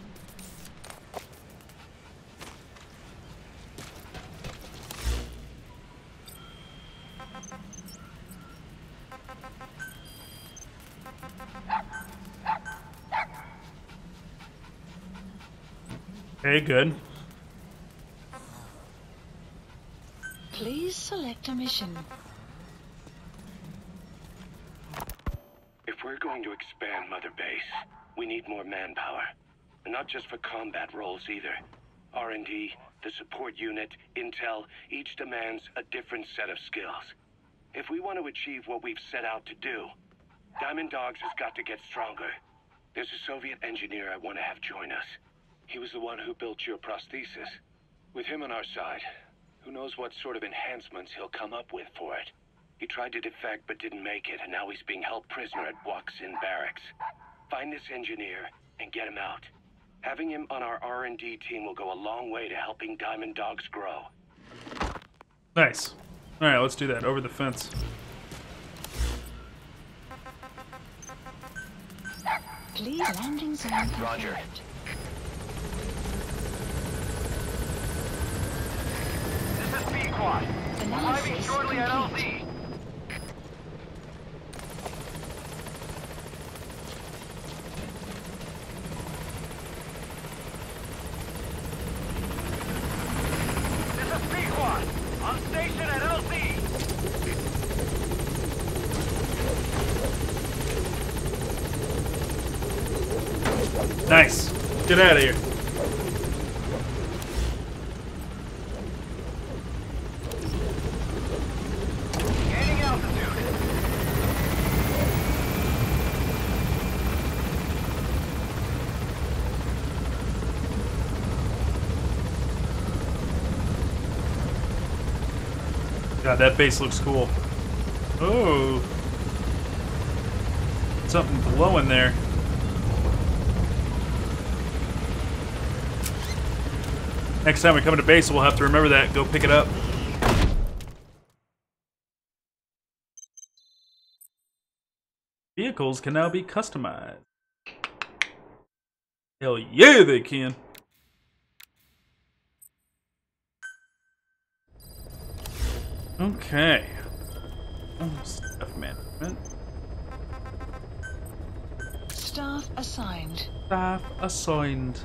Okay, good. Please select a mission. If we're going to expand Mother Base, we need more manpower. And not just for combat roles either. R&D, the support unit, intel, each demands a different set of skills. If we want to achieve what we've set out to do, Diamond Dogs has got to get stronger. There's a Soviet engineer I want to have join us. He was the one who built your prosthesis. With him on our side, who knows what sort of enhancements he'll come up with for it. He tried to defect but didn't make it, and now he's being held prisoner at Waksin Barracks. Find this engineer and get him out. Having him on our R&D team will go a long way to helping Diamond Dogs grow. Nice. Alright, let's do that. Over the fence. Please landing zone confirmed. Roger. This is B-Quad. Arriving Analysis shortly at complete. LZ. This is B-Quad. On station at LZ. Nice. Get out of here. Gaining altitude. God, that base looks cool. Oh. Something glowing there. Next time we come to base, we'll have to remember that. Go pick it up. Vehicles can now be customized. Hell yeah, they can. Okay. Oh, stuff management. Staff assigned. Staff assigned.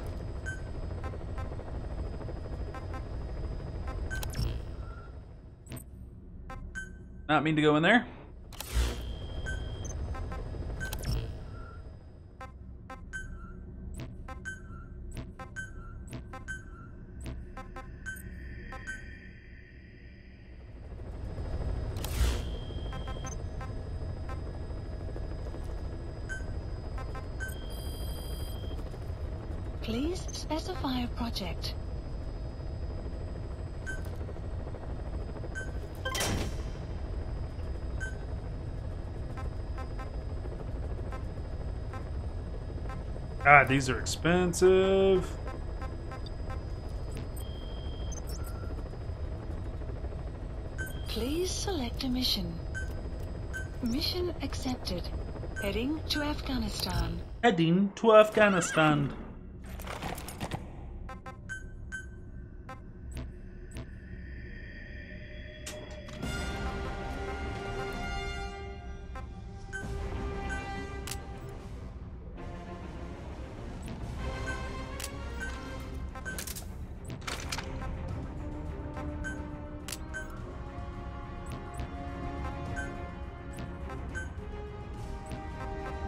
Not mean to go in there. Please specify a project. God, these are expensive. Please select a mission. Mission accepted. Heading to Afghanistan. Heading to Afghanistan.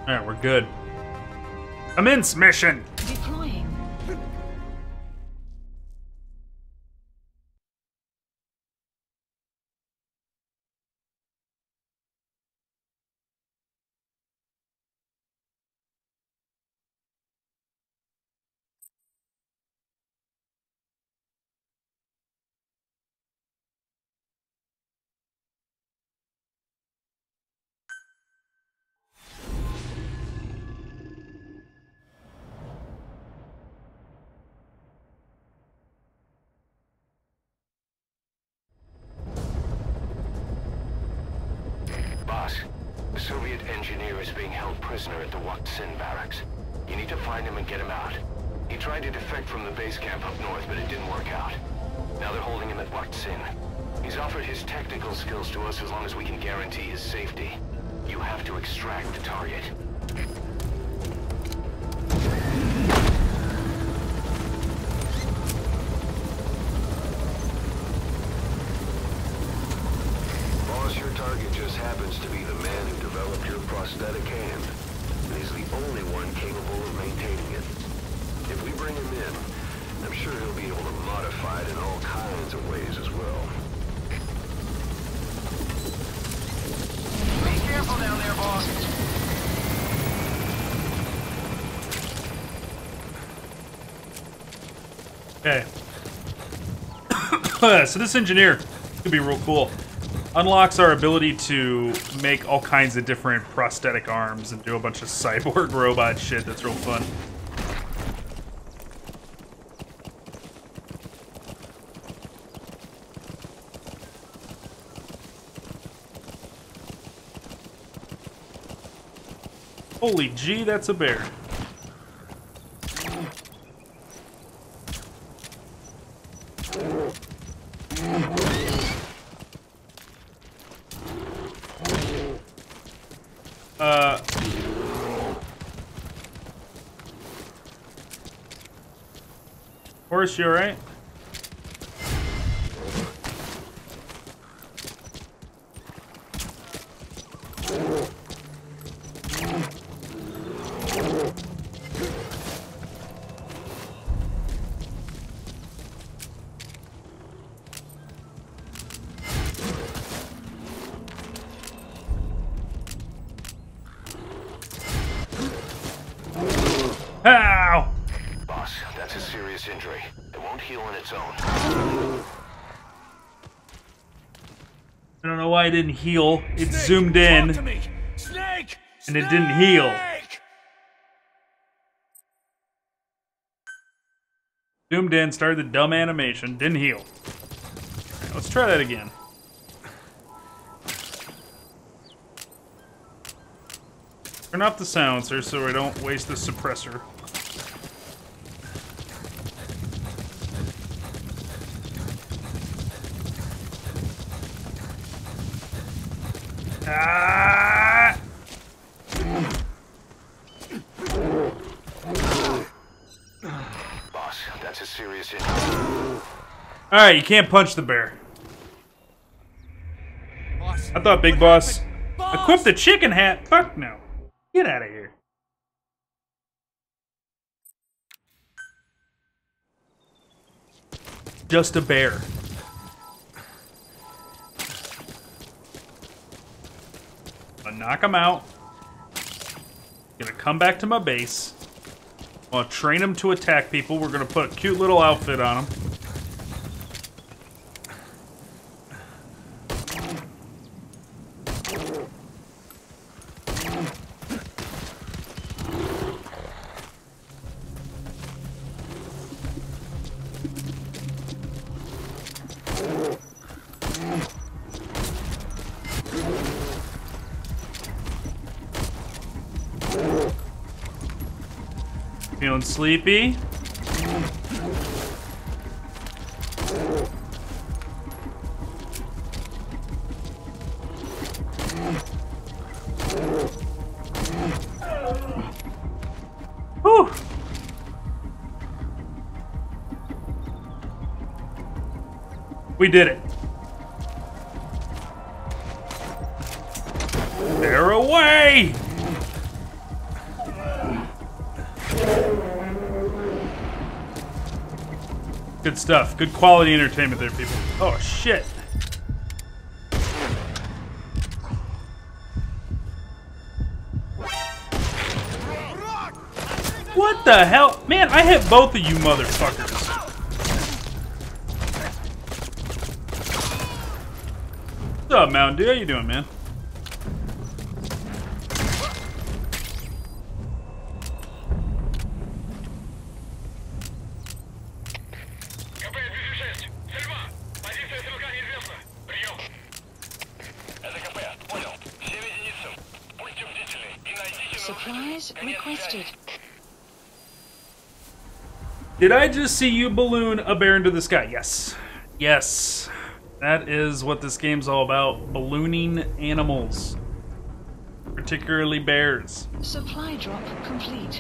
Alright, we're good. Commence mission! Deploying. Boss, the Soviet engineer is being held prisoner at the Wak Sin barracks. You need to find him and get him out. He tried to defect from the base camp up north, but it didn't work out. Now they're holding him at Wak Sin. He's offered his technical skills to us as long as we can guarantee his safety. You have to extract the target. Boss, your target just happens to be the man who developed your prosthetic hand. And he's the only one capable of maintaining it. If we bring him in, I'm sure he'll be able to modify it in all kinds of ways as well. Be careful down there, boss. Okay. So this engineer could be real cool. Unlocks our ability to make all kinds of different prosthetic arms and do a bunch of cyborg robot shit that's real fun. Holy gee, that's a bear. Horse, you alright? Ow! Boss, that's a serious injury. It won't heal on its own. I don't know why it didn't heal. It zoomed in, Talk to me. Snake! and it didn't heal. Snake! Zoomed in, started the dumb animation, didn't heal. Let's try that again. Turn off the silencer so I don't waste the suppressor. Ah! Boss, that's a serious injury. Alright, you can't punch the bear. Boss, I thought Big what Boss happened? Boss! equipped the chicken hat. Fuck no. Get out of here. Just a bear. Gonna knock him out. Gonna come back to my base. I'll train him to attack people. We're gonna put a cute little outfit on him. Feeling sleepy? Whew. We did it. They're away! Good stuff. Good quality entertainment there, people. Oh, shit. What the hell? Man, I hit both of you motherfuckers. What's up, Mountain Dew? How you doing, man? КП-206. Сельма. Позиция стрелка неизвестна. Прием. Это КП. Понял. Все единицы. Будьте бдительны и найдите Supplies requested. Did I just see you balloon a bear into the sky? Yes. Yes. That is what this game's all about. Ballooning animals. Particularly bears. Supply drop complete.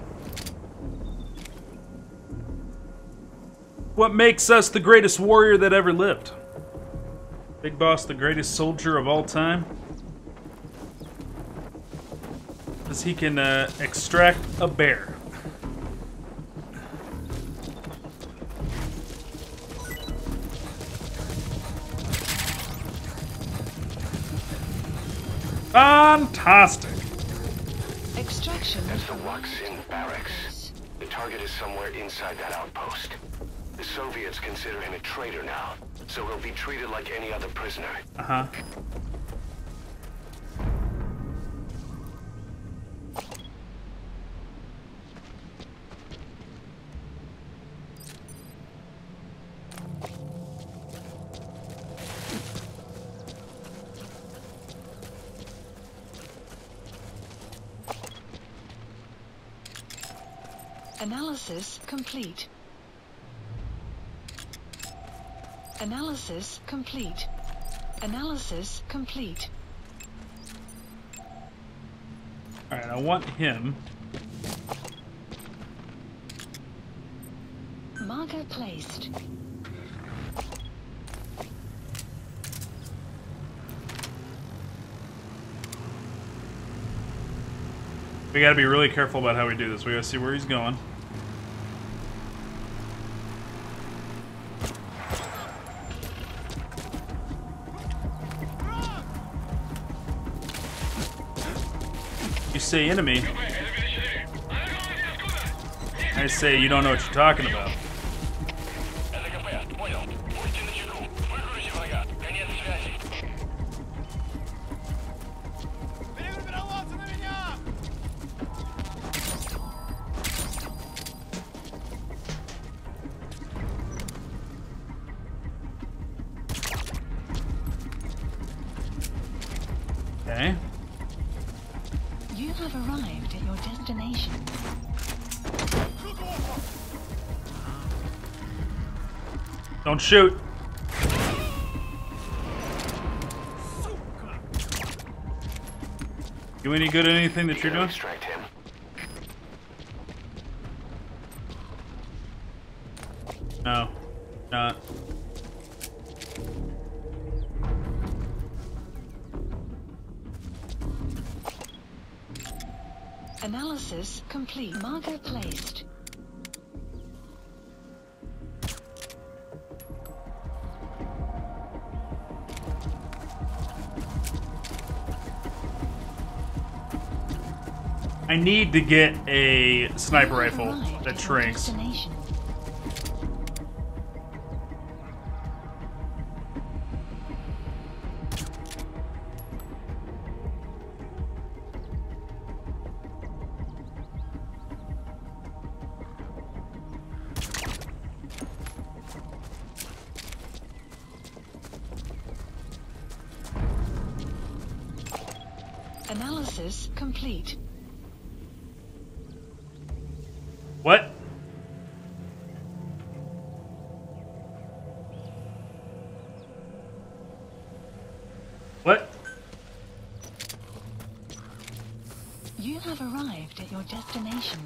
What makes us the greatest warrior that ever lived? Big Boss, the greatest soldier of all time? Because he can extract a bear. Fantastic. Extraction. That's the Waksin barracks. The target is somewhere inside that outpost. The Soviets consider him a traitor now, so he'll be treated like any other prisoner. Uh-huh. Analysis complete. Analysis complete. Analysis complete. Alright, I want him. Marker placed. We gotta be really careful about how we do this. We gotta see where he's going. You say enemy, I say you don't know what you're talking about. Это КП. Понял. Будьте начеку. Выгрузите врага. Конец связи. Перегруппироваться на меня! Okay. You have arrived at your destination. Don't shoot. You any good at anything that you're doing? Extract him. No. Not. Analysis complete. Marker placed. I need to get a sniper You have rifle arrived that at your shrinks. destination. Analysis complete. What? What? You have arrived at your destination.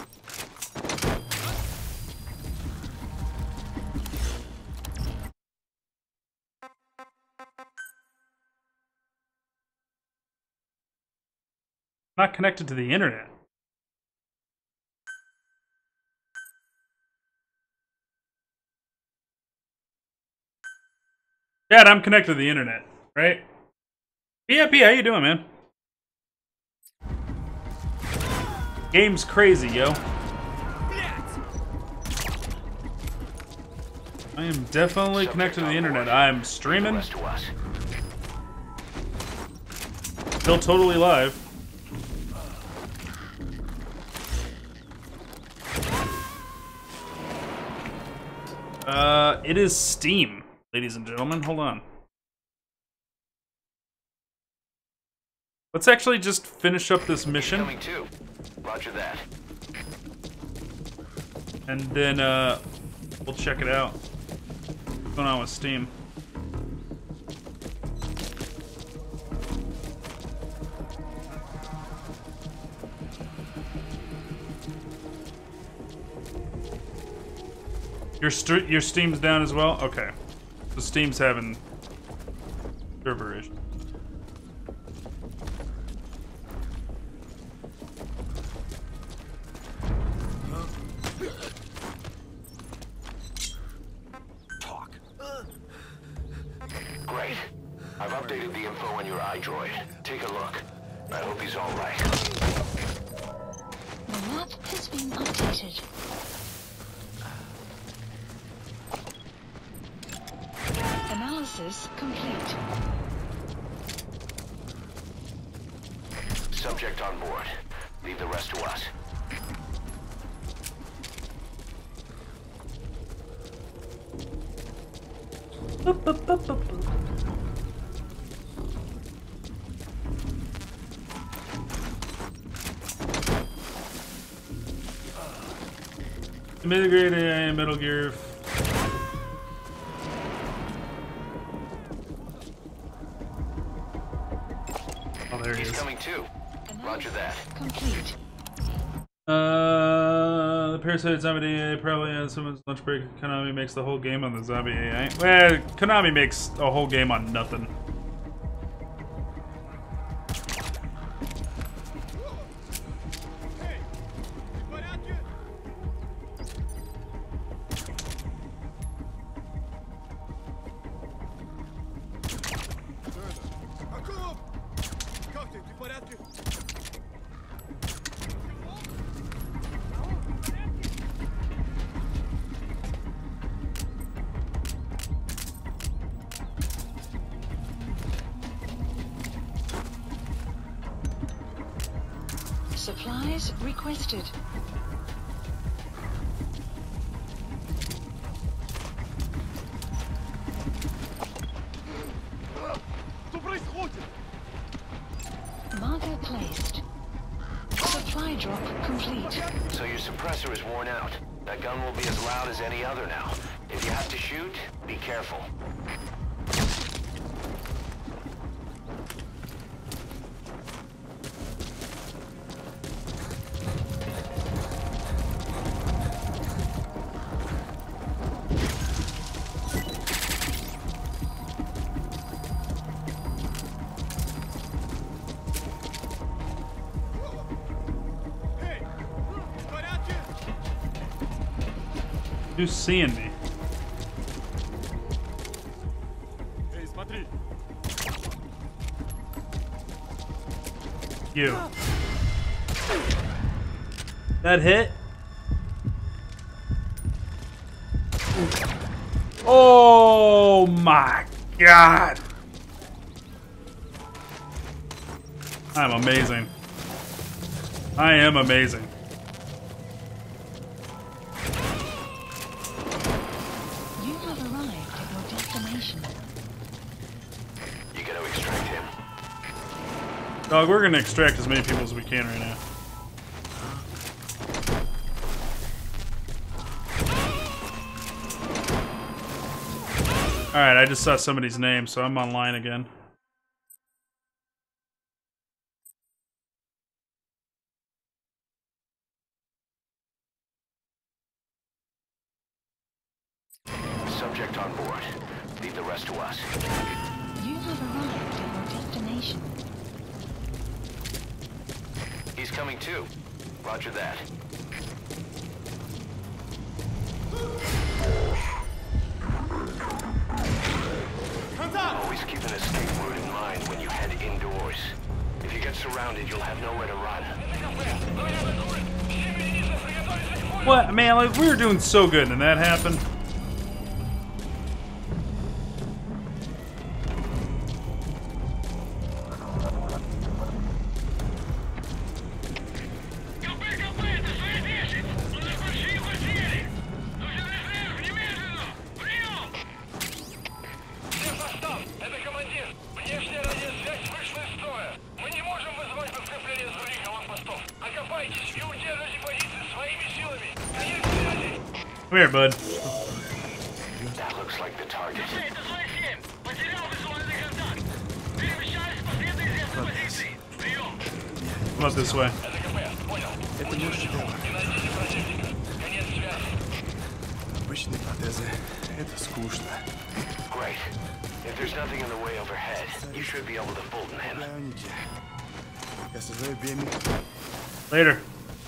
Not connected to the internet. Dad, I'm connected to the internet, right? BFP, how you doing, man? Game's crazy, yo. I am definitely connected to the internet. I'm streaming. Still totally live. It is Steam, ladies and gentlemen. Hold on. Let's actually just finish up this mission. Coming too. Roger that. And then, we'll check it out. What's going on with Steam? Your Steam's down as well? Okay. So Steam's having server issues. Great. I've updated the info on your iDroid. Take a look. I hope he's all right. The map has been updated. Analysis complete. Subject on board. Leave the rest to us. Middle grade AI, Metal Gear. Oh, there he He's is. coming too. Roger that. Complete. The Parasite Zombie AI probably on someone's lunch break. Konami makes the whole game on the Zombie AI. Well, Konami makes a whole game on nothing. Supplies requested. Marker placed. Supply drop complete. So your suppressor is worn out. That gun will be as loud as any other now. If you have to shoot, be careful. Who's seeing me? You. That hit? Oh my god! I'm amazing. I am amazing. You have arrived at your destination. You gotta extract him. Dog, we're gonna extract as many people as we can right now. Alright, I just saw somebody's name, so I'm online again. Subject on board. Leave the rest to us. You have arrived at your destination. He's coming too. Roger that. surrounded, you'll have nowhere to run. What? Man, like, we were doing so good and that happened. Come here, bud. That looks like the target. Come up this way. Это не шедевр. Обычные протезы. Это скучно. Great. If there's nothing in the way overhead, you should be able to Fulton him. Бионики. Я создаю беми. Later.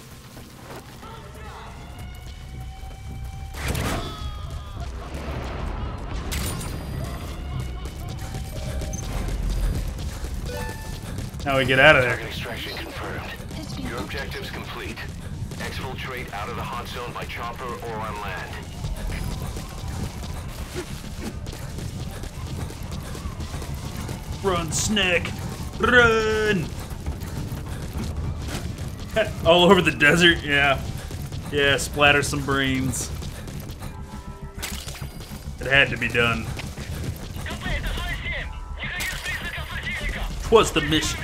Now we get out of there. Target extraction confirmed. Your objective's complete. Exfiltrate out of the hot zone by chopper or on land. Run, Snake! Run! All over the desert, yeah. Yeah, splatter some brains. It had to be done. 'Twas the mission.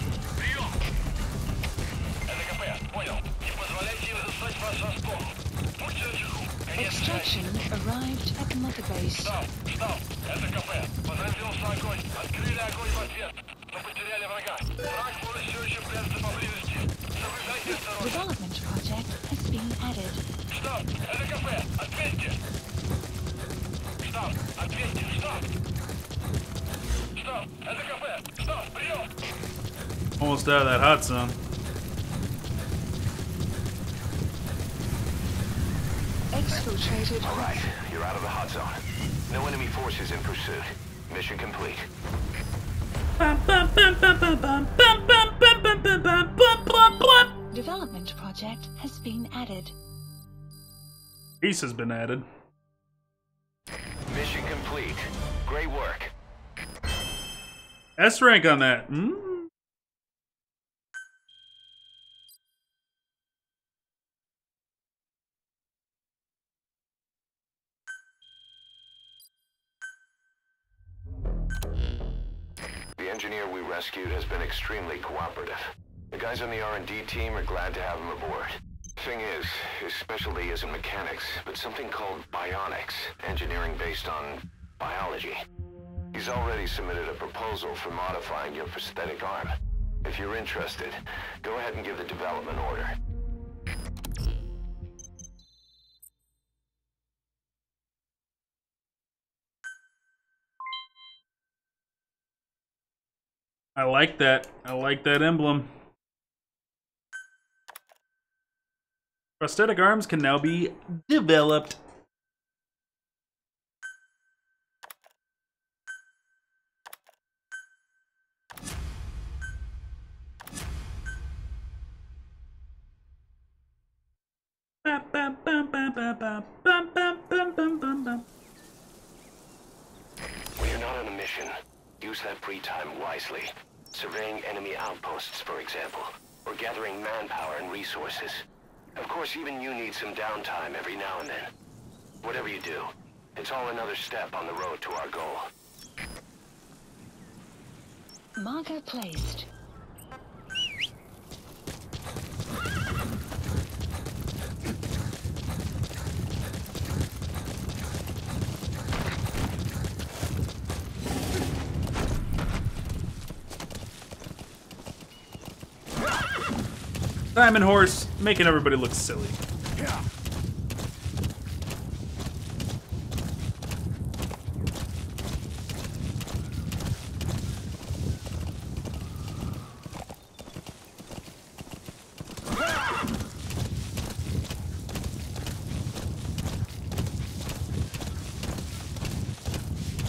Extraction arrived at Mother Base. Стоп! Это КП. Возразился огонь. Открыли огонь в ответ. Но потеряли врага. Враг может все еще прятаться поблизости. Соблюдайте осторожность. Development project has been added. Стоп! Это КП. Ответьте! Стоп! Ответьте! Стоп! Стоп! Это КП! Стоп! Прием! Almost out of that hot zone. Exfiltrated. All right, you're out of the hot zone. No enemy forces in pursuit. Mission complete. Development project has been added. Peace has been added. Mission complete. Great work. S rank on that. Hmm? The engineer we rescued has been extremely cooperative. The guys on the R&D team are glad to have him aboard. Thing is, his specialty isn't mechanics, but something called bionics, engineering based on biology. He's already submitted a proposal for modifying your prosthetic arm. If you're interested, go ahead and give the development order. I like that. I like that emblem. Prosthetic arms can now be developed. When you're not on a mission, use that free time wisely. Surveying enemy outposts, for example, or gathering manpower and resources. Of course, even you need some downtime every now and then. Whatever you do, it's all another step on the road to our goal. Marker placed. Diamond Horse, making everybody look silly.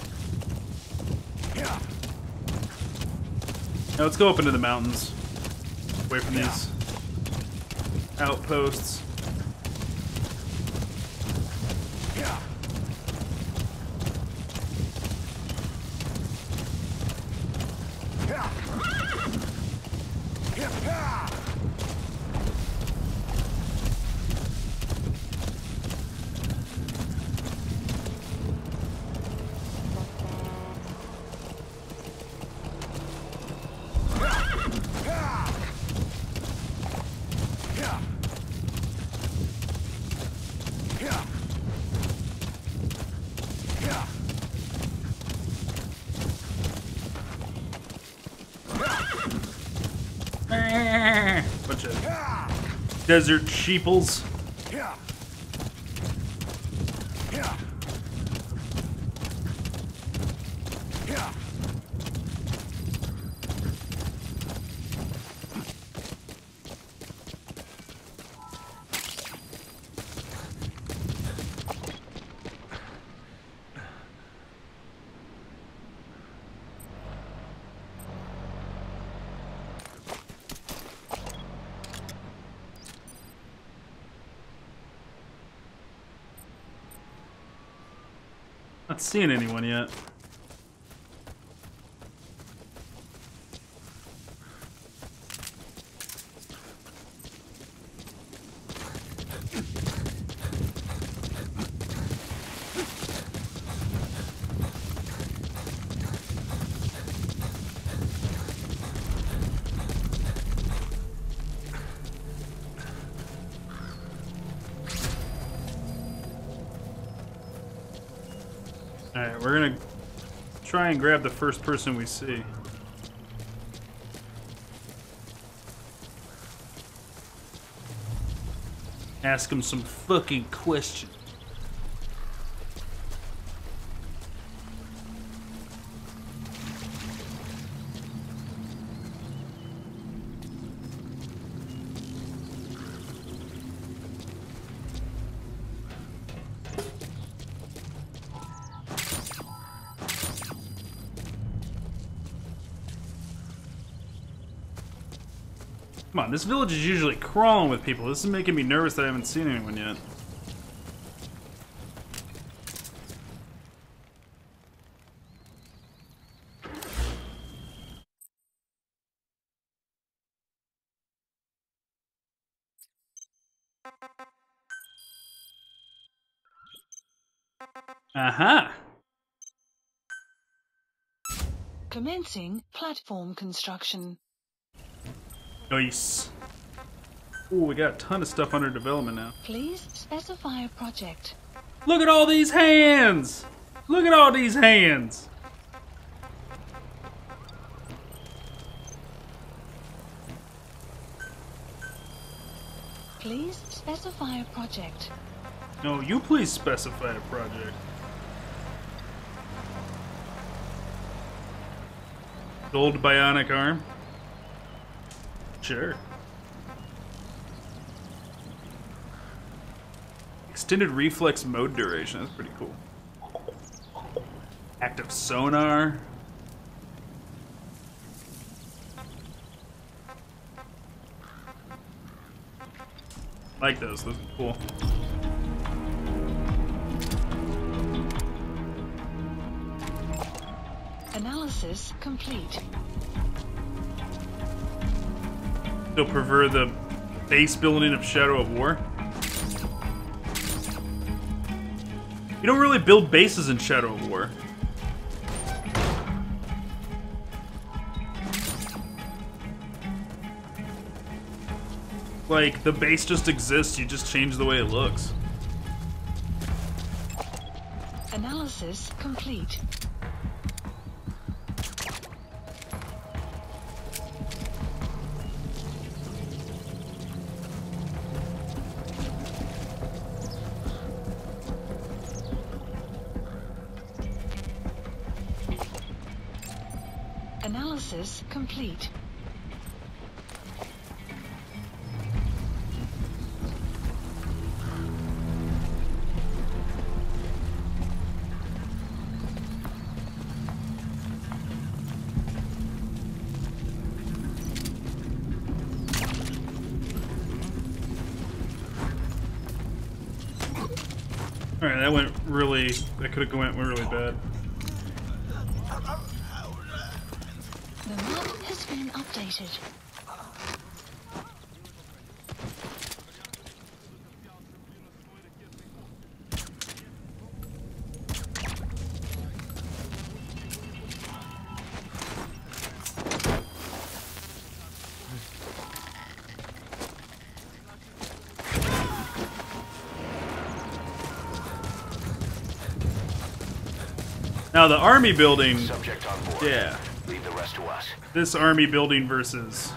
Now let's go up into the mountains. Away from these outposts. Bunch of desert sheeples. Not seeing anyone yet. Alright, we're gonna try and grab the first person we see. Ask him some fucking questions. Come on, this village is usually crawling with people. This is making me nervous that I haven't seen anyone yet. Aha! Commencing platform construction. Nice. Ooh, we got a ton of stuff under development now. Please specify a project. Look at all these hands! Look at all these hands! Please specify a project. No, you please specify a project. Gold bionic arm. Sure. Extended reflex mode duration. That's pretty cool. Active sonar. Like those. Those are cool. Analysis complete. Still prefer the base building of Shadow of War. You don't really build bases in Shadow of War. Like, the base just exists, you just change the way it looks. Analysis complete. Analysis complete. Alright, that went really... That could have went really bad. The map has been updated. Now the army building... Subject on board. Yeah. Leave the rest to us. This army building versus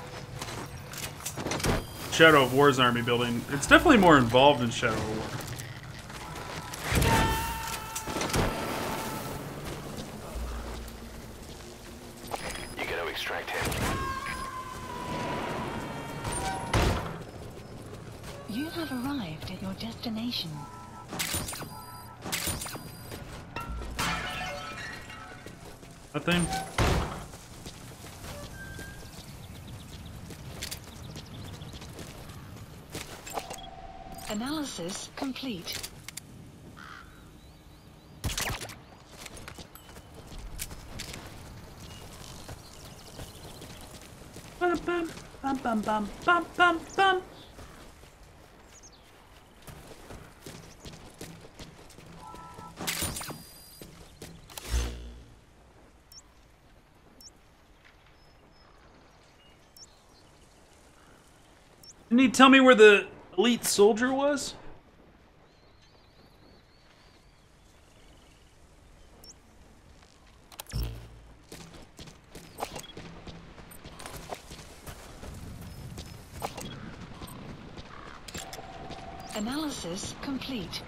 Shadow of War's army building. It's definitely more involved in Shadow of War. You got to extract him. You have arrived at your destination. Nothing? Analysis complete. Bum, bum, bum, bum, bum, bum, bum, bum. Didn't he tell me where the elite soldier was? Analysis complete.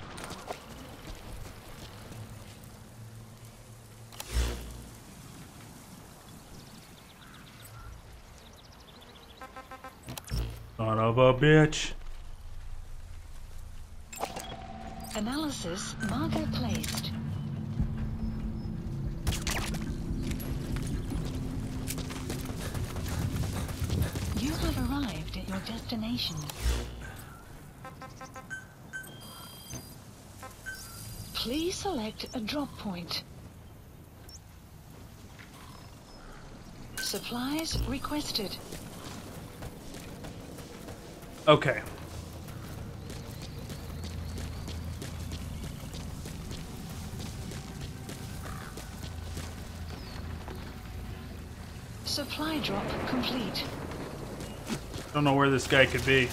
Son of a bitch. Analysis marker placed. You have arrived at your destination. Please select a drop point. Supplies requested. Okay. Supply drop complete. Don't know where this guy could be.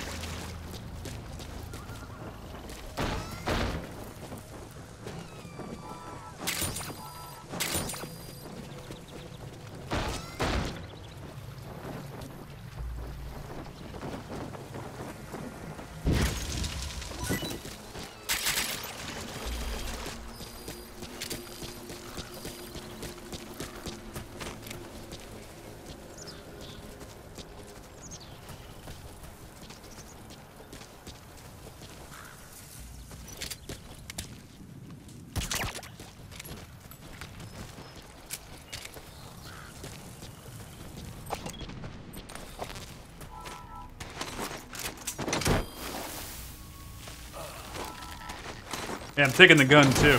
Yeah, I'm taking the gun too.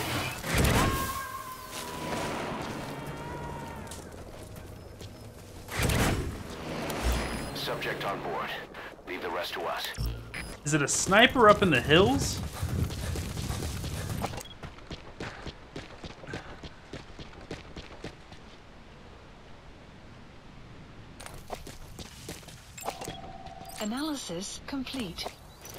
Subject on board. Leave the rest to us. Is it a sniper up in the hills? Analysis complete.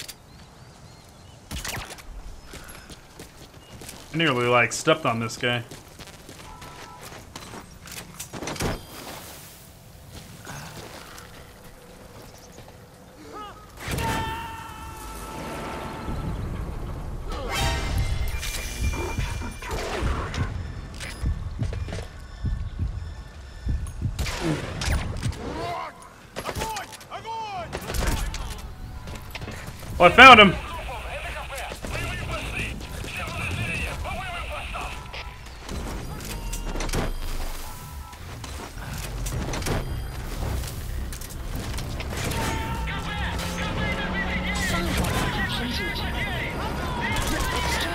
I nearly like stepped on this guy. Oh, I found him! Sidewalk completed.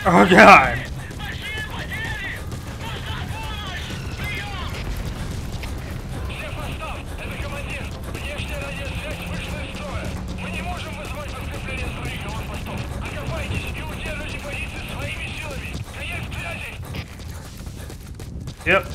Oh god! Шеф Остап, это командир. Внешняя радиосвязь вышла из строя. Мы не можем вызвать подкрепление своих аванпостов. Окопайтесь и удерживайте позиции своими силами. Конец связи. Yep.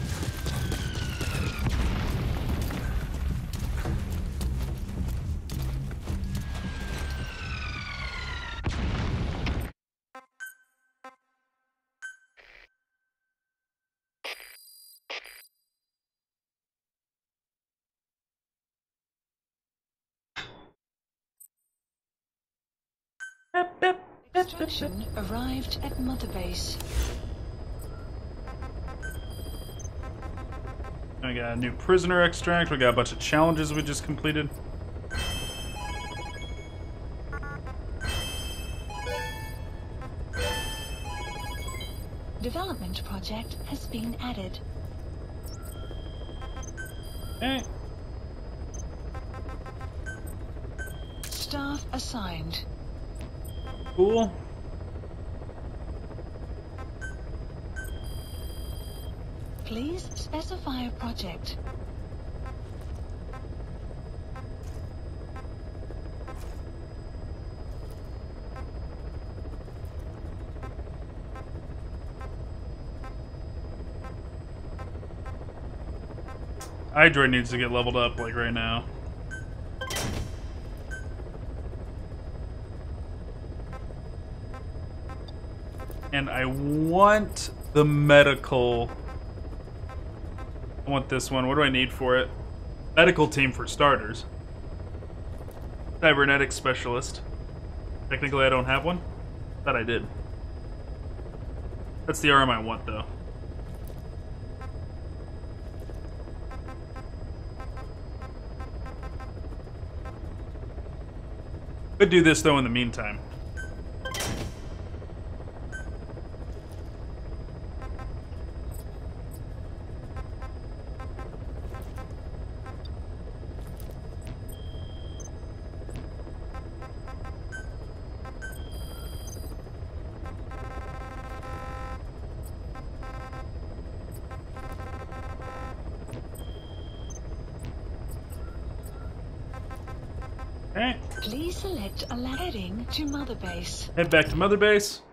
Extraction arrived at Mother Base. We got a new prisoner extract. We got a bunch of challenges we just completed. Development project has been added. Okay. Staff assigned. Cool. Please specify a project. iDroid needs to get leveled up, like, right now. And I want the medical... I want this one. What do I need for it? Medical team for starters. Cybernetics specialist. Technically, I don't have one. Thought I did. That's the arm I want, though. Could do this, though, in the meantime. Okay. Please select a heading to Mother Base. Head back to Mother Base.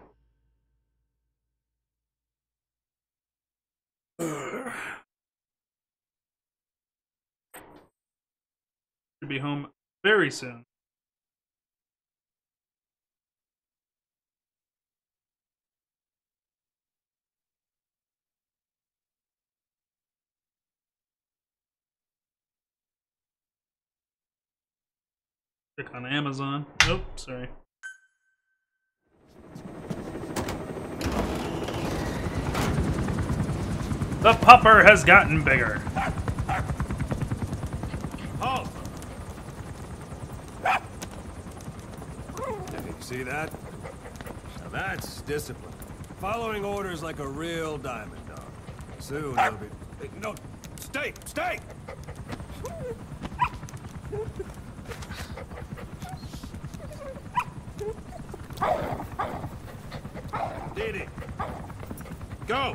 Should be home very soon. Click on Amazon. Nope, sorry. The pupper has gotten bigger. Halt! You see that? Now that's discipline. Following orders like a real diamond dog. Soon it'll be... No, stay! Stay! Did it. Go!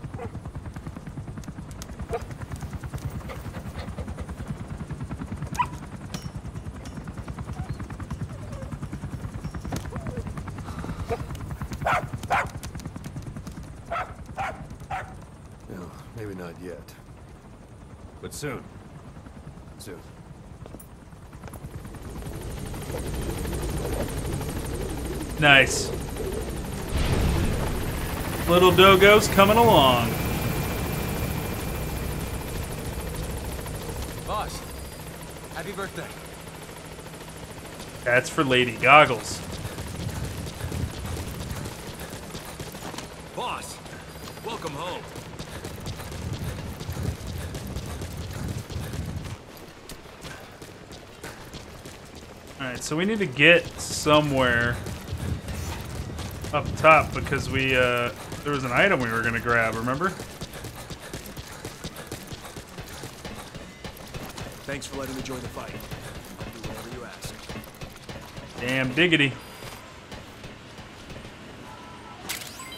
No, maybe not yet. But soon. Soon. Nice. Little Dogo's coming along. Boss, happy birthday. That's for Lady Goggles. Boss, welcome home. Alright, so we need to get somewhere up top because we, there was an item we were gonna grab, remember? Thanks for letting me join the fight. I'll do whatever you ask. Damn diggity.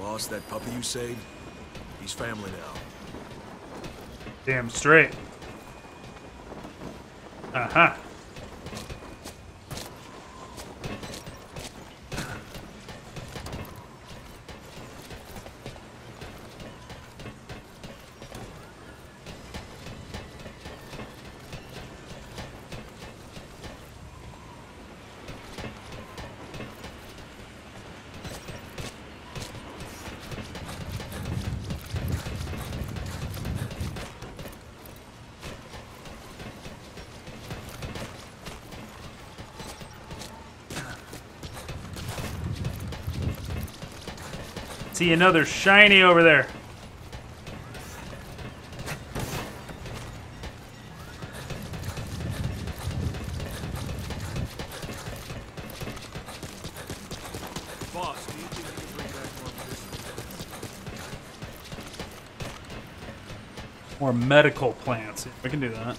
Boss, that puppy you saved, he's family now. Damn straight. Uh-huh. See another shiny over there. Boss, do you think you can bring back more More medicine? medical plants. We can do that.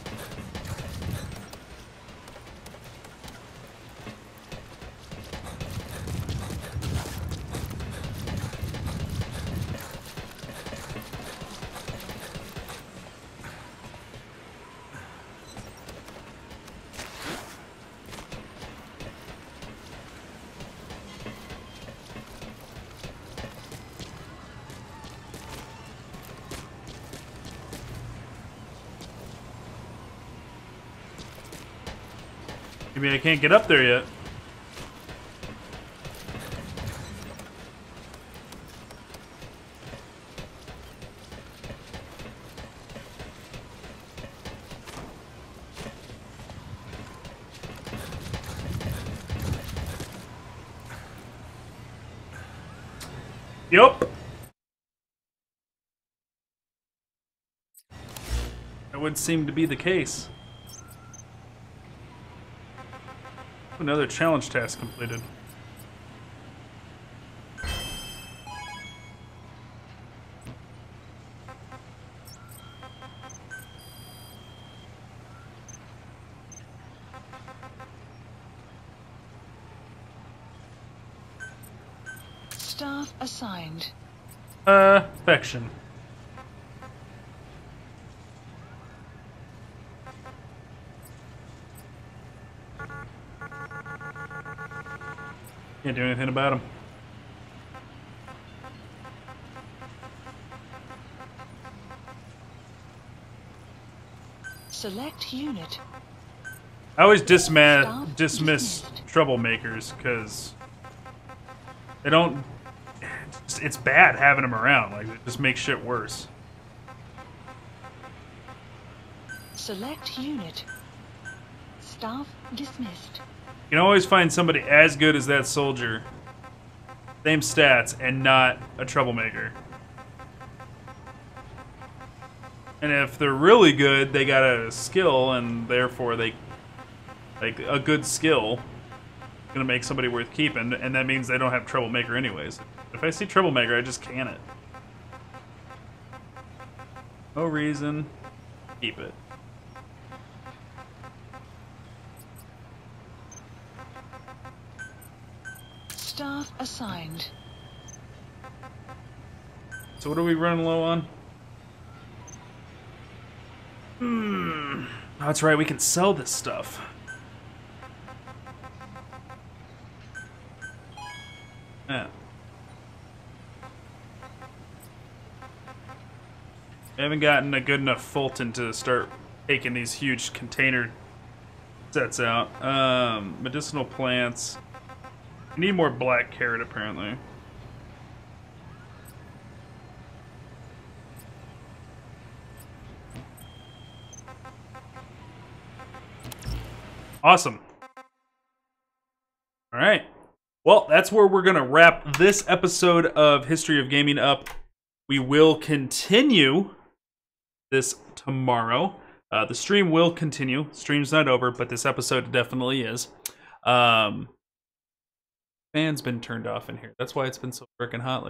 Maybe I can't get up there yet. Yup. That would seem to be the case. Another challenge task completed. Staff assigned. Affection. Can't do anything about him. Select unit. I always dismiss troublemakers because they don't. It's bad having them around. Like, it just makes shit worse. Select unit. Staff dismissed. You can always find somebody as good as that soldier, same stats, and not a troublemaker. And if they're really good, they got a skill, and therefore they, like, a good skill is gonna make somebody worth keeping, and that means they don't have troublemaker anyways. If I see troublemaker, I just can it. No reason. Keep it. Staff assigned. So what are we running low on? That's right, we can sell this stuff. Yeah. I haven't gotten a good enough Fulton to start taking these huge container sets out. Medicinal plants. I need more black carrot, apparently. Awesome. All right. Well, that's where we're going to wrap this episode of History of Gaming up. We will continue this tomorrow. The stream will continue. Stream's not over, but this episode definitely is. Fan's been turned off in here. That's why it's been so freaking hot.